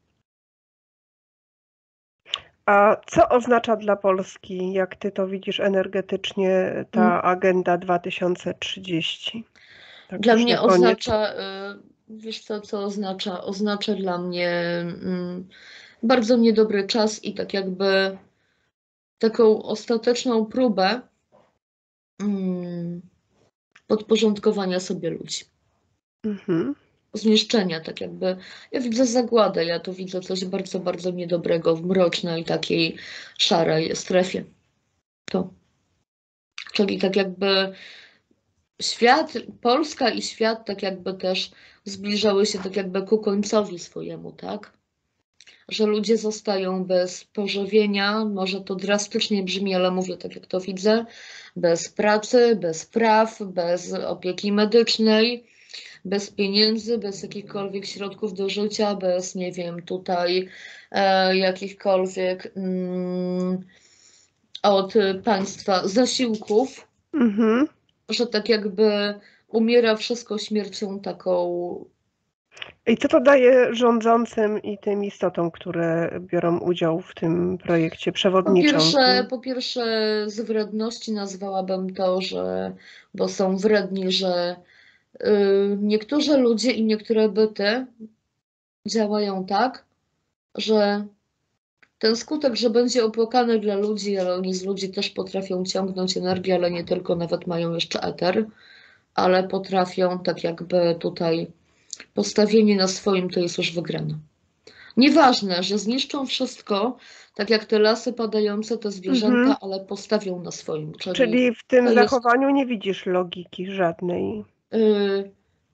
A co oznacza dla Polski, jak ty to widzisz energetycznie, ta agenda dwa tysiące trzydzieści? Tak Dla już na mnie koniec. oznacza, y, wiesz co, co oznacza? Oznacza dla mnie mm, bardzo niedobry czas i tak jakby taką ostateczną próbę mm, podporządkowania sobie ludzi. Mhm. Zniszczenia, tak jakby. Ja widzę zagładę, ja tu widzę coś bardzo, bardzo niedobrego w mrocznej, takiej szarej strefie. To. Czyli tak jakby świat, Polska i świat tak jakby też zbliżały się tak jakby ku końcowi swojemu, tak? Że ludzie zostają bez pożywienia, może to drastycznie brzmi, ale mówię tak jak to widzę, bez pracy, bez praw, bez opieki medycznej, bez pieniędzy, bez jakichkolwiek środków do życia, bez, nie wiem, tutaj e, jakichkolwiek mm, od państwa zasiłków, Mhm. że tak jakby umiera wszystko śmiercią taką. I co to daje rządzącym i tym istotom, które biorą udział w tym projekcie, Po przewodniczą? pierwsze, po pierwsze z wredności nazwałabym to, że, bo są wredni, że y, niektórzy ludzie i niektóre byty działają tak, że ten skutek, że będzie opłakany dla ludzi, ale oni z ludzi też potrafią ciągnąć energię, ale nie tylko, nawet mają jeszcze eter, ale potrafią tak jakby tutaj postawienie na swoim to jest już wygrane. Nieważne, że zniszczą wszystko, tak jak te lasy padające, te zwierzęta, Mhm. ale postawią na swoim. Czyli Czyli w tym to jest, zachowaniu nie widzisz logiki żadnej. yy,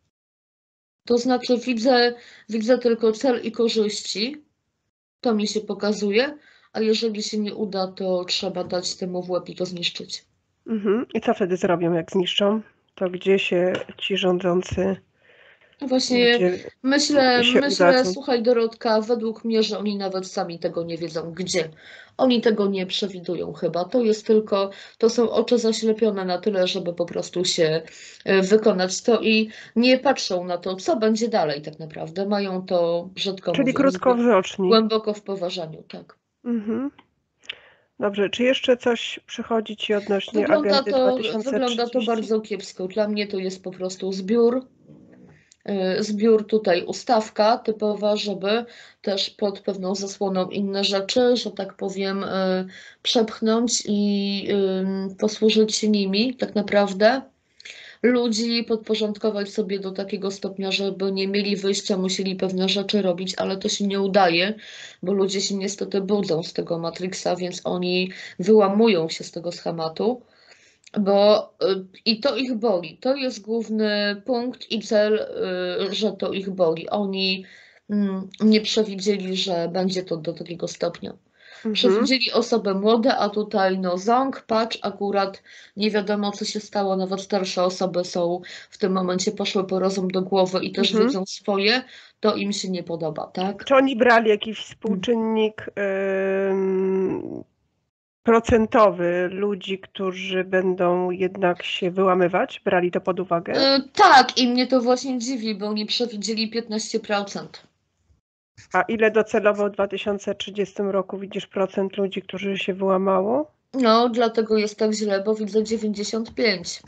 to znaczy widzę, widzę tylko cel i korzyści, to mi się pokazuje, a jeżeli się nie uda, to trzeba dać temu w łeb i to zniszczyć. Mhm. I co wtedy zrobią, jak zniszczą? To gdzie się ci rządzący, No właśnie gdzie myślę, się myślę, udadzą? słuchaj Dorotka, według mnie, że oni nawet sami tego nie wiedzą, gdzie. Oni tego nie przewidują chyba. To jest tylko, to są oczy zaślepione na tyle, żeby po prostu się e, wykonać to i nie patrzą na to, co będzie dalej tak naprawdę. Mają to, brzydko Czyli mówiąc, głę- krótkowzroczni. głęboko w poważaniu, tak. Mhm. Dobrze, czy jeszcze coś przychodzi ci odnośnie Wygląda agendy to, wygląda to dwa tysiące trzydzieści? bardzo kiepsko. Dla mnie to jest po prostu zbiór. y, zbiór tutaj ustawka typowa, żeby też pod pewną zasłoną inne rzeczy, że tak powiem, y, przepchnąć i y, posłużyć się nimi tak naprawdę. Ludzi podporządkować sobie do takiego stopnia, żeby nie mieli wyjścia, musieli pewne rzeczy robić, ale to się nie udaje, bo ludzie się niestety budzą z tego Matrixa, więc oni wyłamują się z tego schematu. Bo y, i to ich boli. To jest główny punkt i cel, y, że to ich boli. Oni mm, nie przewidzieli, że będzie to do takiego stopnia. Mhm. Przewidzieli osoby młode, a tutaj no ząg, patrz, akurat nie wiadomo co się stało, nawet starsze osoby są w tym momencie poszły po rozum do głowy i też Mhm. wiedzą swoje, to im się nie podoba, tak? Czy oni brali jakiś współczynnik ym, procentowy ludzi, którzy będą jednak się wyłamywać? Brali to pod uwagę? Y, tak, i mnie to właśnie dziwi, bo oni przewidzieli piętnaście procent. A ile docelowo w dwa tysiące trzydziestym roku widzisz procent ludzi, którzy się wyłamało? No, dlatego jest tak źle, bo widzę dziewięćdziesiąt pięć.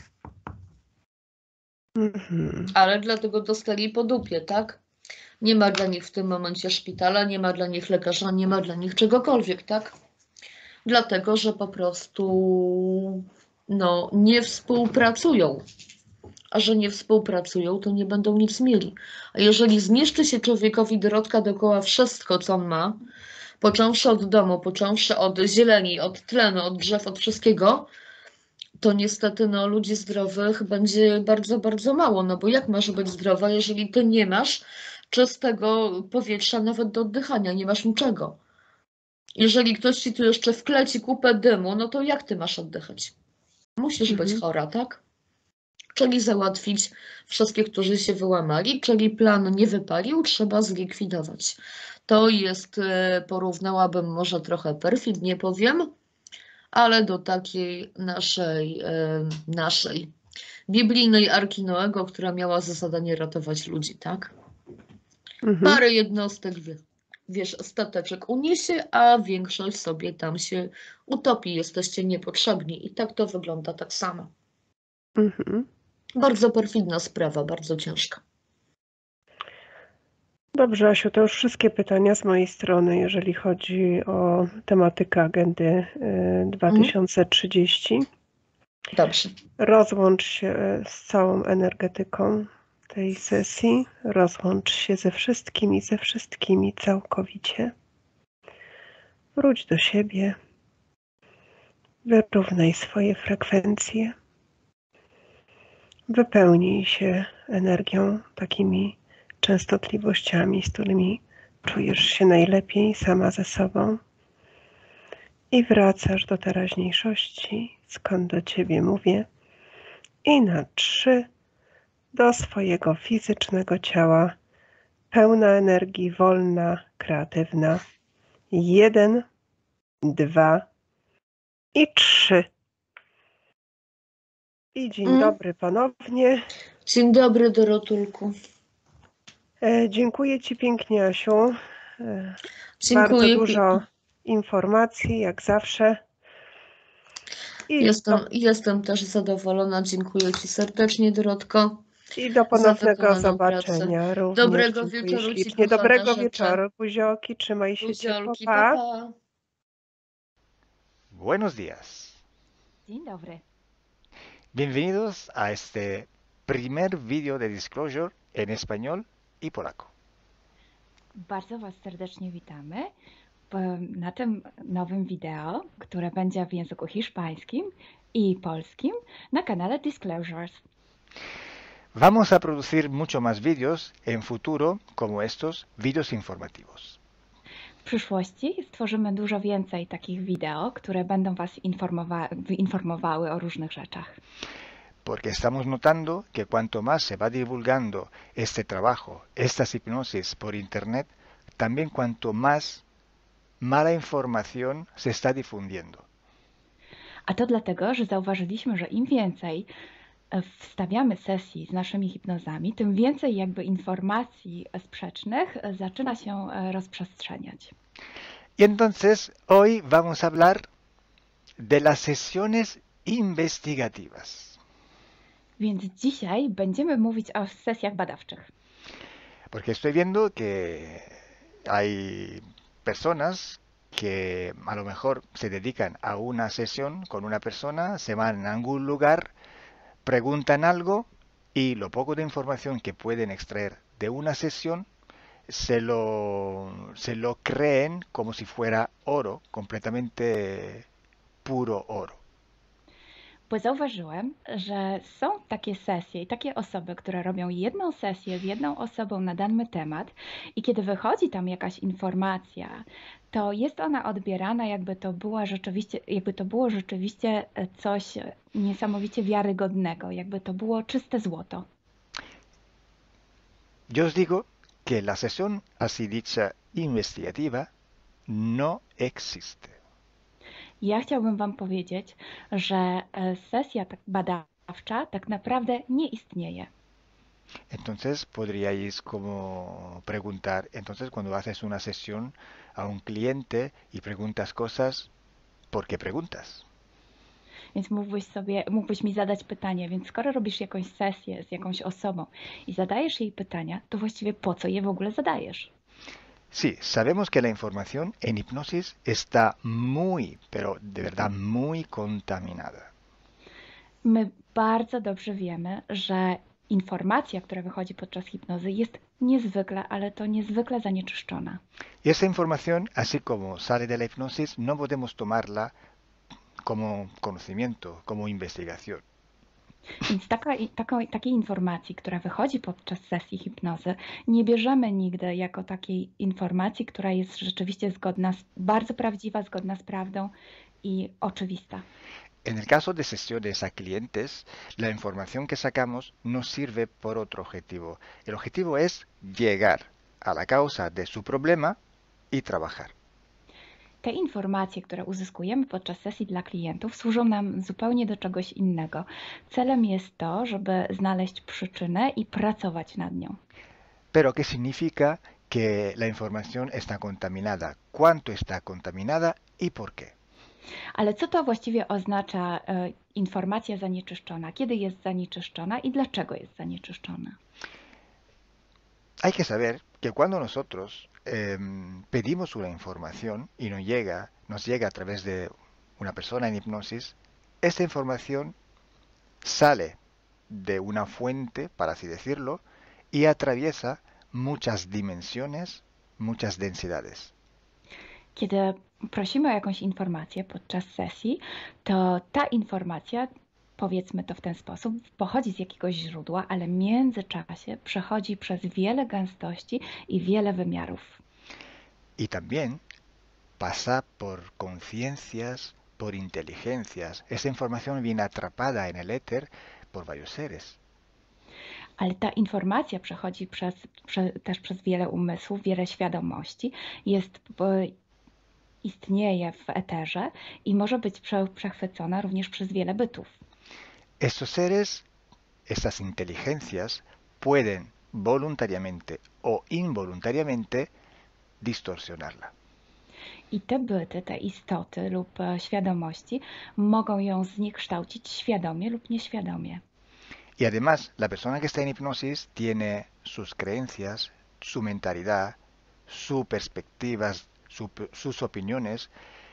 Mhm. Ale dlatego dostali po dupie, tak? Nie ma dla nich w tym momencie szpitala, nie ma dla nich lekarza, nie ma dla nich czegokolwiek, tak? Dlatego, że po prostu no, nie współpracują. A że nie współpracują, to nie będą nic mieli. A jeżeli zniszczy się człowiekowi Dorotka dookoła wszystko, co on ma, począwszy od domu, począwszy od zieleni, od tlenu, od drzew, od wszystkiego, to niestety no, ludzi zdrowych będzie bardzo, bardzo mało. No bo jak masz być zdrowa, jeżeli ty nie masz czystego powietrza nawet do oddychania, nie masz niczego. Jeżeli ktoś ci tu jeszcze wkleci kupę dymu, no to jak ty masz oddychać? Musisz być Mhm. chora, tak? czyli załatwić wszystkich, którzy się wyłamali, czyli plan nie wypalił, trzeba zlikwidować. To jest, porównałabym może trochę perfidnie powiem, ale do takiej naszej, naszej biblijnej Arki Noego, która miała za zadanie ratować ludzi, tak? Mhm. Parę jednostek, wiesz, stateczek uniesie, a większość sobie tam się utopi, jesteście niepotrzebni. I tak to wygląda tak samo. Mhm. Bardzo perfidna sprawa, bardzo ciężka. Dobrze, Asiu, to już wszystkie pytania z mojej strony, jeżeli chodzi o tematykę agendy dwa tysiące trzydzieści. Dobrze. Rozłącz się z całą energetyką tej sesji. Rozłącz się ze wszystkim i ze wszystkimi całkowicie. Wróć do siebie. Wyrównaj swoje frekwencje. Wypełnij się energią, takimi częstotliwościami, z którymi czujesz się najlepiej sama ze sobą. I wracasz do teraźniejszości, skąd do ciebie mówię. I na trzy do swojego fizycznego ciała, pełna energii, wolna, kreatywna. Jeden, dwa i trzy. I dzień Mm. dobry ponownie. Dzień dobry, Dorotulku. E, dziękuję ci pięknie, Asiu. E, Dziękuję. Bardzo dużo informacji, jak zawsze. I Jestem, do, jestem też zadowolona. Dziękuję ci serdecznie, Dorotko. i do ponownego zobaczenia. Również Dobrego dziękuję wieczoru ci, ślicznie. kochana, Dobrego życzę. wieczoru, buzioki. Trzymaj się ciepło. Buziolki, Pa. pa, pa. Buenos días. Dzień dobry. Bienvenidos a este primer video de Disclosure en español y polaco. Bardzo Was serdecznie witamy w- na tym nowym wideo, które będzie w języku hiszpańskim i polskim na kanale Disclosures. Vamos a producir mucho más vídeos en futuro como estos vídeos informativos. W przyszłości stworzymy dużo więcej takich wideo, które będą Was informowa informowały o różnych rzeczach. Porque estamos notando que cuanto más se va divulgando este trabajo, estas hipnosis por internet, también cuanto más mala información se está difundiendo. A to dlatego, że zauważyliśmy, że im więcej e, wstawiamy sesji z naszymi hipnozami, tym więcej jakby informacji sprzecznych e, zaczyna się e, rozprzestrzeniać. Y entonces hoy vamos a hablar de las sesiones investigativas. Więc dzisiaj będziemy mówić o sesjach badawczych. Porque estoy viendo que hay personas que a lo mejor se dedican a una sesión con una persona, se van a algún lugar, preguntan algo y lo poco de información que pueden extraer de una sesión se lo, se lo creen como si fuera oro, completamente puro oro. Bo zauważyłem, że są takie sesje i takie osoby, które robią jedną sesję z jedną osobą na dany temat i kiedy wychodzi tam jakaś informacja, to jest ona odbierana, jakby to była rzeczywiście, jakby to było rzeczywiście coś niesamowicie wiarygodnego, jakby to było czyste złoto. Yo os digo que la sesión así dicha investigativa no existe. Ja chciałbym Wam powiedzieć, że e, sesja tak badawcza tak naprawdę nie istnieje. Entonces podríais como preguntar, entonces cuando haces una sesión a un cliente y preguntas cosas, ¿por qué preguntas? Więc mógłbyś sobie, mógłbyś mi zadać pytanie, więc skoro robisz jakąś sesję z jakąś osobą i zadajesz jej pytania, to właściwie po co je w ogóle zadajesz? Sí, sabemos que la información en hipnosis está muy, pero de verdad muy contaminada. My bardzo dobrze wiemy, że informacja, która wychodzi podczas hipnozy jest niezwykle, ale to niezwykle zanieczyszczona. Y esta información, así como sale de la hipnosis, no podemos tomarla como conocimiento, como investigación. Więc taka, taka, takiej informacji, która wychodzi podczas sesji hipnozy, nie bierzemy nigdy jako takiej informacji, która jest rzeczywiście zgodna, z, bardzo prawdziwa, zgodna z prawdą i oczywista. En el caso de sesiones a clientes, la información que sacamos nos sirve por otro objetivo. El objetivo es llegar a la causa de su problema i trabajar. Te informacje, które uzyskujemy podczas sesji dla klientów, służą nam zupełnie do czegoś innego. Celem jest to, żeby znaleźć przyczynę i pracować nad nią. Pero ¿qué significa que la información está contaminada? ¿Cuánto está contaminada y por qué? Ale co to właściwie oznacza e, informacja zanieczyszczona? Kiedy jest zanieczyszczona i dlaczego jest zanieczyszczona? Hay que saber que cuando nosotros eh, pedimos una información y nos llega, nos llega a través de una persona en hipnosis, esta información sale de una fuente, para así decirlo, y atraviesa muchas dimensiones, muchas densidades. Kiedy prosimy o jakąś informację podczas sesji, to ta informacja, powiedzmy to w ten sposób, pochodzi z jakiegoś źródła, ale w międzyczasie przechodzi przez wiele gęstości i wiele wymiarów. Y también pasa por conciencias, por inteligencias. Esa información viene atrapada en el éter por varios seres. Ale ta informacja przechodzi przez, prze, też przez wiele umysłów, wiele świadomości, jest, istnieje w eterze i może być prze, przechwycona również przez wiele bytów. Estos seres, estas inteligencias, pueden voluntariamente o involuntariamente distorsionarla. I te byty, te istoty lub świadomości mogą ją zniekształcić świadomie lub nieświadomie. Y además, la persona que está en hipnosis tiene sus creencias, su mentalidad, sus perspectivas, su, sus opiniones.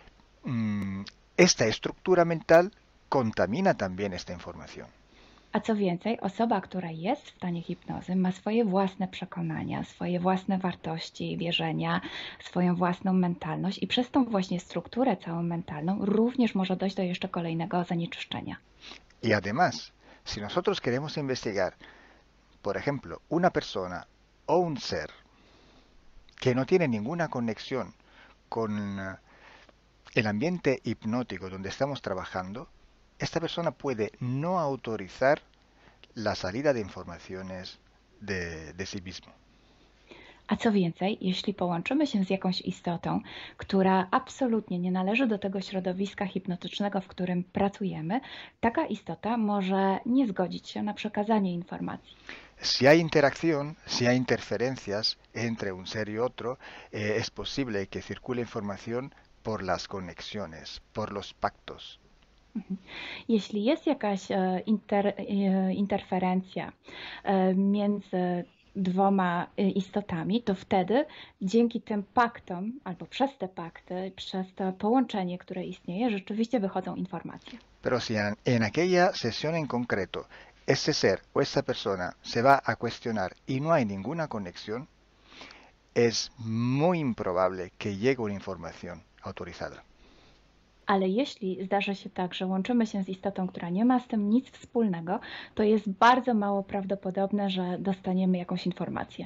Esta estructura mental contamina también esta información. A co więcej, osoba, która jest w stanie hipnozy, ma swoje własne przekonania, swoje własne wartości, wierzenia, swoją własną mentalność i przez tą właśnie strukturę całą mentalną również może dojść do jeszcze kolejnego zanieczyszczenia. Y además, si nosotros queremos investigar, por ejemplo, una persona o un ser que no tiene ninguna conexión con el ambiente hipnótico donde estamos trabajando, esta persona puede no autorizar la salida de informaciones de, de sí mismo. A co więcej, jeśli połączymy się z jakąś istotą, która absolutnie nie należy do tego środowiska hipnotycznego, w którym pracujemy, taka istota może nie zgodzić się na przekazanie informacji. Si hay interacción, si hay interferencias entre un ser y otro, eh, es posible que circule información por las conexiones, por los pactos. Jeśli jest jakaś inter, interferencja między dwoma istotami, to wtedy dzięki tym paktom, albo przez te pakty, przez to połączenie, które istnieje, rzeczywiście wychodzą informacje. Pero si en, en aquella sesión en concreto ese ser o esa persona se va a cuestionar y no hay ninguna conexión, es muy improbable que llegue una información autorizada. Ale jeśli zdarzy się tak, że łączymy się z istotą, która nie ma z tym nic wspólnego, to jest bardzo mało prawdopodobne, że dostaniemy jakąś informację.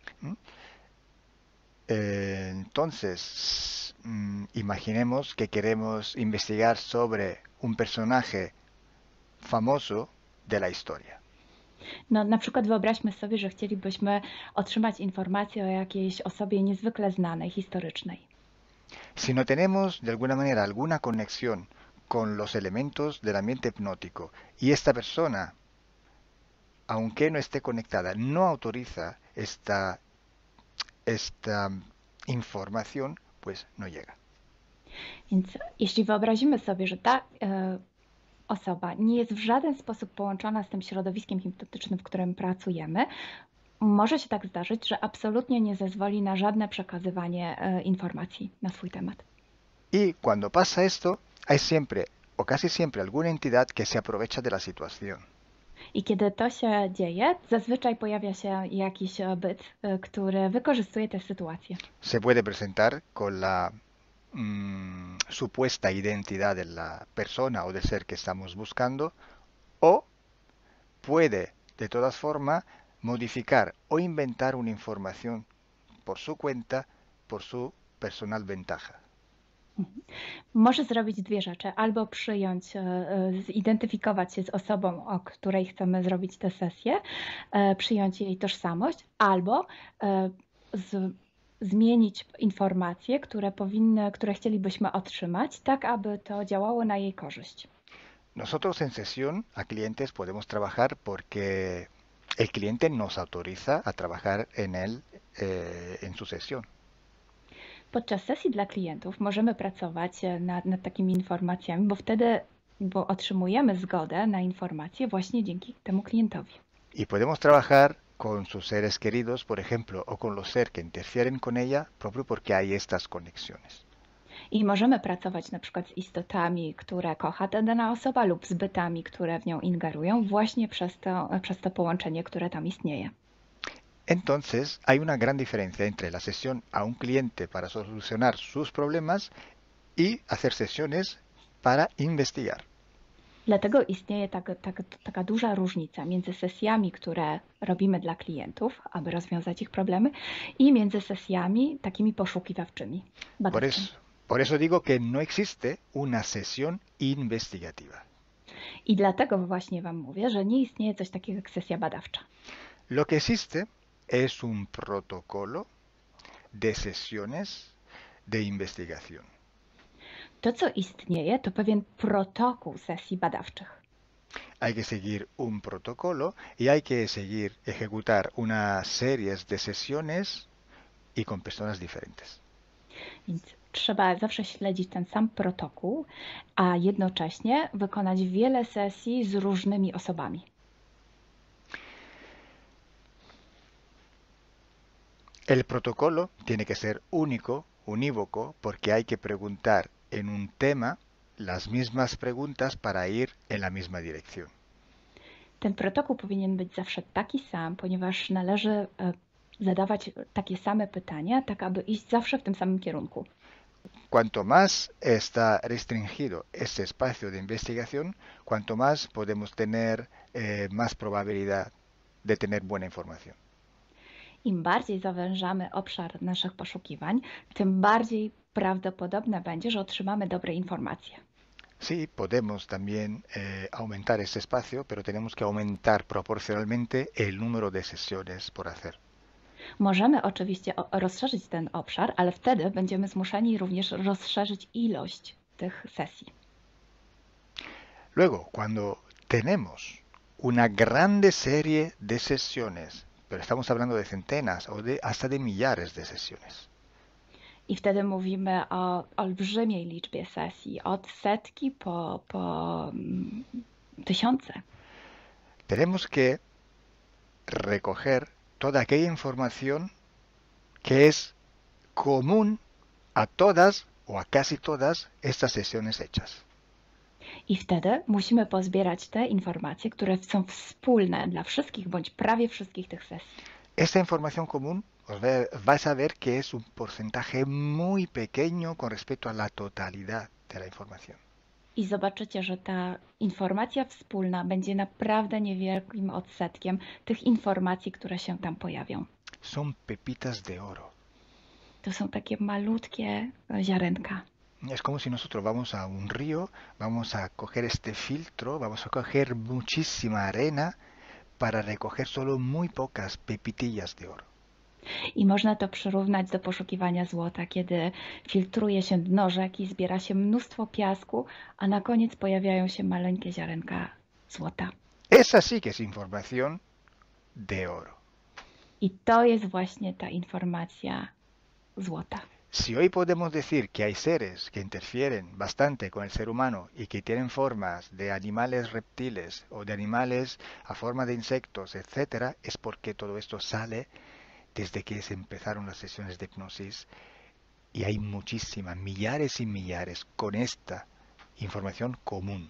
Entonces, imaginemos que queremos investigar sobre un personaje famoso de la historia. No, na przykład wyobraźmy sobie, że chcielibyśmy otrzymać informację o jakiejś osobie niezwykle znanej, historycznej. Si no tenemos de alguna manera alguna conexión con los elementos del ambiente hipnótico y esta persona, aunque no esté conectada, no autoriza esta, esta información, pues no llega. Więc jeśli wyobrazimy sobie, że ta e, osoba nie jest w żaden sposób połączona z tym środowiskiem hipnotycznym, w którym pracujemy, może się tak zdarzyć, że absolutnie nie zezwoli na żadne przekazywanie e, informacji na swój temat. Y cuando pasa esto, hay siempre o casi siempre alguna entidad que se aprovecha de la situación. I kiedy to się dzieje, zazwyczaj pojawia się jakiś byt, e, który wykorzystuje tę sytuację. Se puede presentar con la mmm, supuesta identidad de la persona o del ser que estamos buscando, o puede de todas formas modificar o inventar una información por su cuenta, por su personal ventaja. Może zrobić dwie rzeczy. Albo przyjąć, e, e, zidentyfikować się z osobą, o której chcemy zrobić tę sesję, e, przyjąć jej tożsamość, albo e, z, zmienić informacje, które powinny, które chcielibyśmy otrzymać, tak aby to działało na jej korzyść. Nosotros en sesión a clientes podemos trabajar porque el cliente nos autoriza a trabajar en él, eh, en su sesión. Podczas sesji dla klientów możemy pracować e, nad, nad takimi informacjami, bo wtedy bo otrzymujemy zgodę na informacje właśnie dzięki temu klientowi. Y podemos trabajar con sus seres queridos, por ejemplo, o con los seres que interfieren con ella, propio porque hay estas conexiones. I możemy pracować na przykład z istotami, które kocha ta dana osoba lub z bytami, które w nią ingerują właśnie przez to, przez to połączenie, które tam istnieje. Entonces, hay una gran diferencia entre la sesión a un cliente para solucionar sus problemas y hacer sesiones para investigar. Dlatego istnieje tak, tak, taka duża różnica między sesjami, które robimy dla klientów, aby rozwiązać ich problemy, i między sesjami takimi poszukiwawczymi, Por badawczymi. eso, por eso digo que no existe una sesión investigativa. I dlatego właśnie Wam mówię, że nie istnieje coś takiego jak sesja badawcza. Lo que existe es un protocolo de sesiones de investigación. To, co istnieje, to pewien protokół sesji badawczych. Hay que seguir un protocolo y hay que seguir, ejecutar unas series de sesiones y con personas diferentes. Więc trzeba zawsze śledzić ten sam protokół, a jednocześnie wykonać wiele sesji z różnymi osobami. El protocolo tiene que ser único, unívoco, porque hay que preguntar en un tema las mismas preguntas para ir en la misma dirección. Ten protokół powinien być zawsze taki sam, ponieważ należy e, zadawać takie same pytania, tak aby iść zawsze w tym samym kierunku. Cuanto más está restringido ese espacio de investigación, cuanto más podemos tener eh, más probabilidad de tener buena información. Im bardziej zawężamy obszar naszych poszukiwań, tym bardziej prawdopodobne będzie, że otrzymamy dobre informacje. Sí, podemos también eh, aumentar ese espacio, pero tenemos que aumentar proporcionalmente el número de sesiones por hacer. Możemy oczywiście o- rozszerzyć ten obszar, ale wtedy będziemy zmuszeni również rozszerzyć ilość tych sesji. Luego, cuando tenemos una grande serie de sesiones, pero estamos hablando de centenas o de hasta de millares de sesiones, I wtedy mówimy o olbrzymiej liczbie sesji, od setki po, po mm, tysiące. tenemos que recoger toda aquella información que es común a todas o a casi todas estas sesiones hechas. I wtedy musimy pozbierać te informacje, które są wspólne dla wszystkich bądź prawie wszystkich tych sesji. Esta información común os ve- vais a ver que es un porcentaje muy pequeño con respecto a la totalidad de la información. I zobaczycie, że ta informacja wspólna będzie naprawdę niewielkim odsetkiem tych informacji, które się tam pojawią. Son pepitas de oro. To są takie malutkie ziarenka. Es como si nosotros vamos a un río, vamos a coger este filtro, vamos a coger muchísima arena para recoger solo muy pocas pepitillas de oro. I można to przyrównać do poszukiwania złota, kiedy filtruje się dno rzeki, zbiera się mnóstwo piasku, a na koniec pojawiają się maleńkie ziarenka złota. Esa sí que es información de oro. I to jest właśnie ta informacja złota. Si hoy podemos decir que hay seres que interfieren bastante con el ser humano y que tienen formas de animales reptiles o de animales a forma de insectos, etcétera, es porque todo esto sale desde que se empezaron las sesiones de hipnosis y hay muchísimas, millares y millares con esta información común.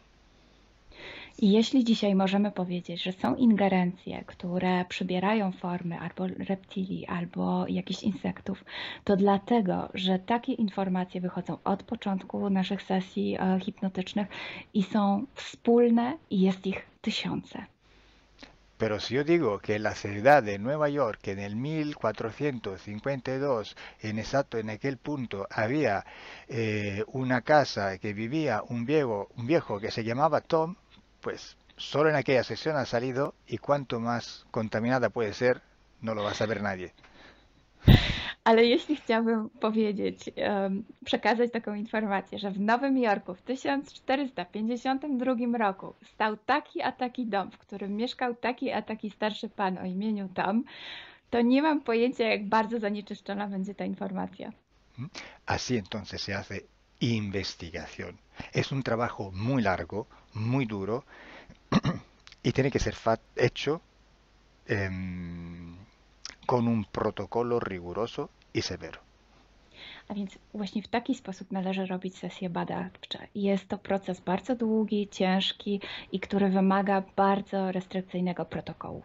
I jeśli dzisiaj możemy powiedzieć, że są ingerencje, które przybierają formy albo reptilii, albo jakichś insektów, to dlatego, że takie informacje wychodzą od początku naszych sesji e, hipnotycznych i są wspólne i jest ich tysiące. Pero si yo digo que en la ciudad de Nueva York, en el mil cuatrocientos cincuenta y dos, en exacto en aquel punto, había eh, una casa que vivía un viejo, un viejo que se llamaba Tom, pues solo en aquella sesión ha salido, y cuanto más contaminada puede ser, no lo va a saber nadie. Ale jeśli chciałabym powiedzieć, em, przekazać taką informację, że w Nowym Jorku w tysiąc czterysta pięćdziesiątym drugim roku stał taki a taki dom, w którym mieszkał taki a taki starszy pan o imieniu Tom, to nie mam pojęcia, jak bardzo zanieczyszczona będzie ta informacja. ¿Mm? Así entonces se hace investigación. Es un trabajo muy largo, muy duro, y tiene que ser fa- hecho em, con un protocolo riguroso y severo. A więc właśnie w taki sposób należy robić sesje badawcze. Jest to proces bardzo długi, ciężki i który wymaga bardzo restrykcyjnego protokołu.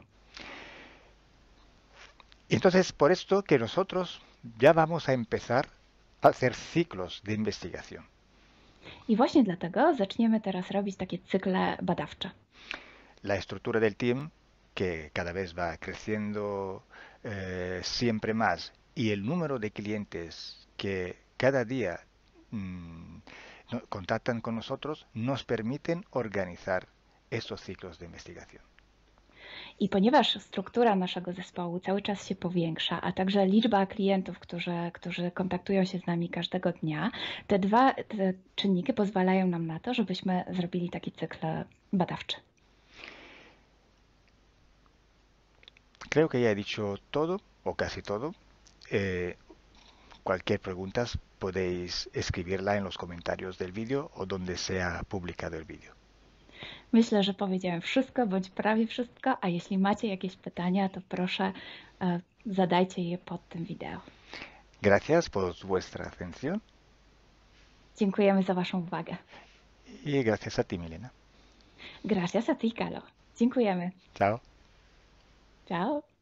Y entonces, por esto que nosotros ya vamos a empezar a hacer ciclos de investigación. I właśnie dlatego zaczniemy teraz robić takie cykle badawcze. La estructura del team, que cada vez va creciendo eh, siempre más, y el número de clientes que cada día mm, no- contactan con nosotros, nos permiten organizar estos ciclos de investigación. I ponieważ struktura naszego zespołu cały czas się powiększa, a także liczba klientów, którzy, którzy kontaktują się z nami każdego dnia, te dwa te czynniki pozwalają nam na to, żebyśmy zrobili taki cykl badawczy. Creo que ya he dicho todo, o casi todo. Eh, cualquier pregunta podéis escribirla en los comentarios del vídeo o donde sea publicado el vídeo. Myślę, że powiedziałem wszystko, bądź prawie wszystko, a jeśli macie jakieś pytania, to proszę e, zadajcie je pod tym wideo. Gracias por vuestra atención Dziękujemy za Waszą uwagę. y gracias a ti, Milena. Gracias a ti, Kalo. Dziękujemy. Chao. Ciao.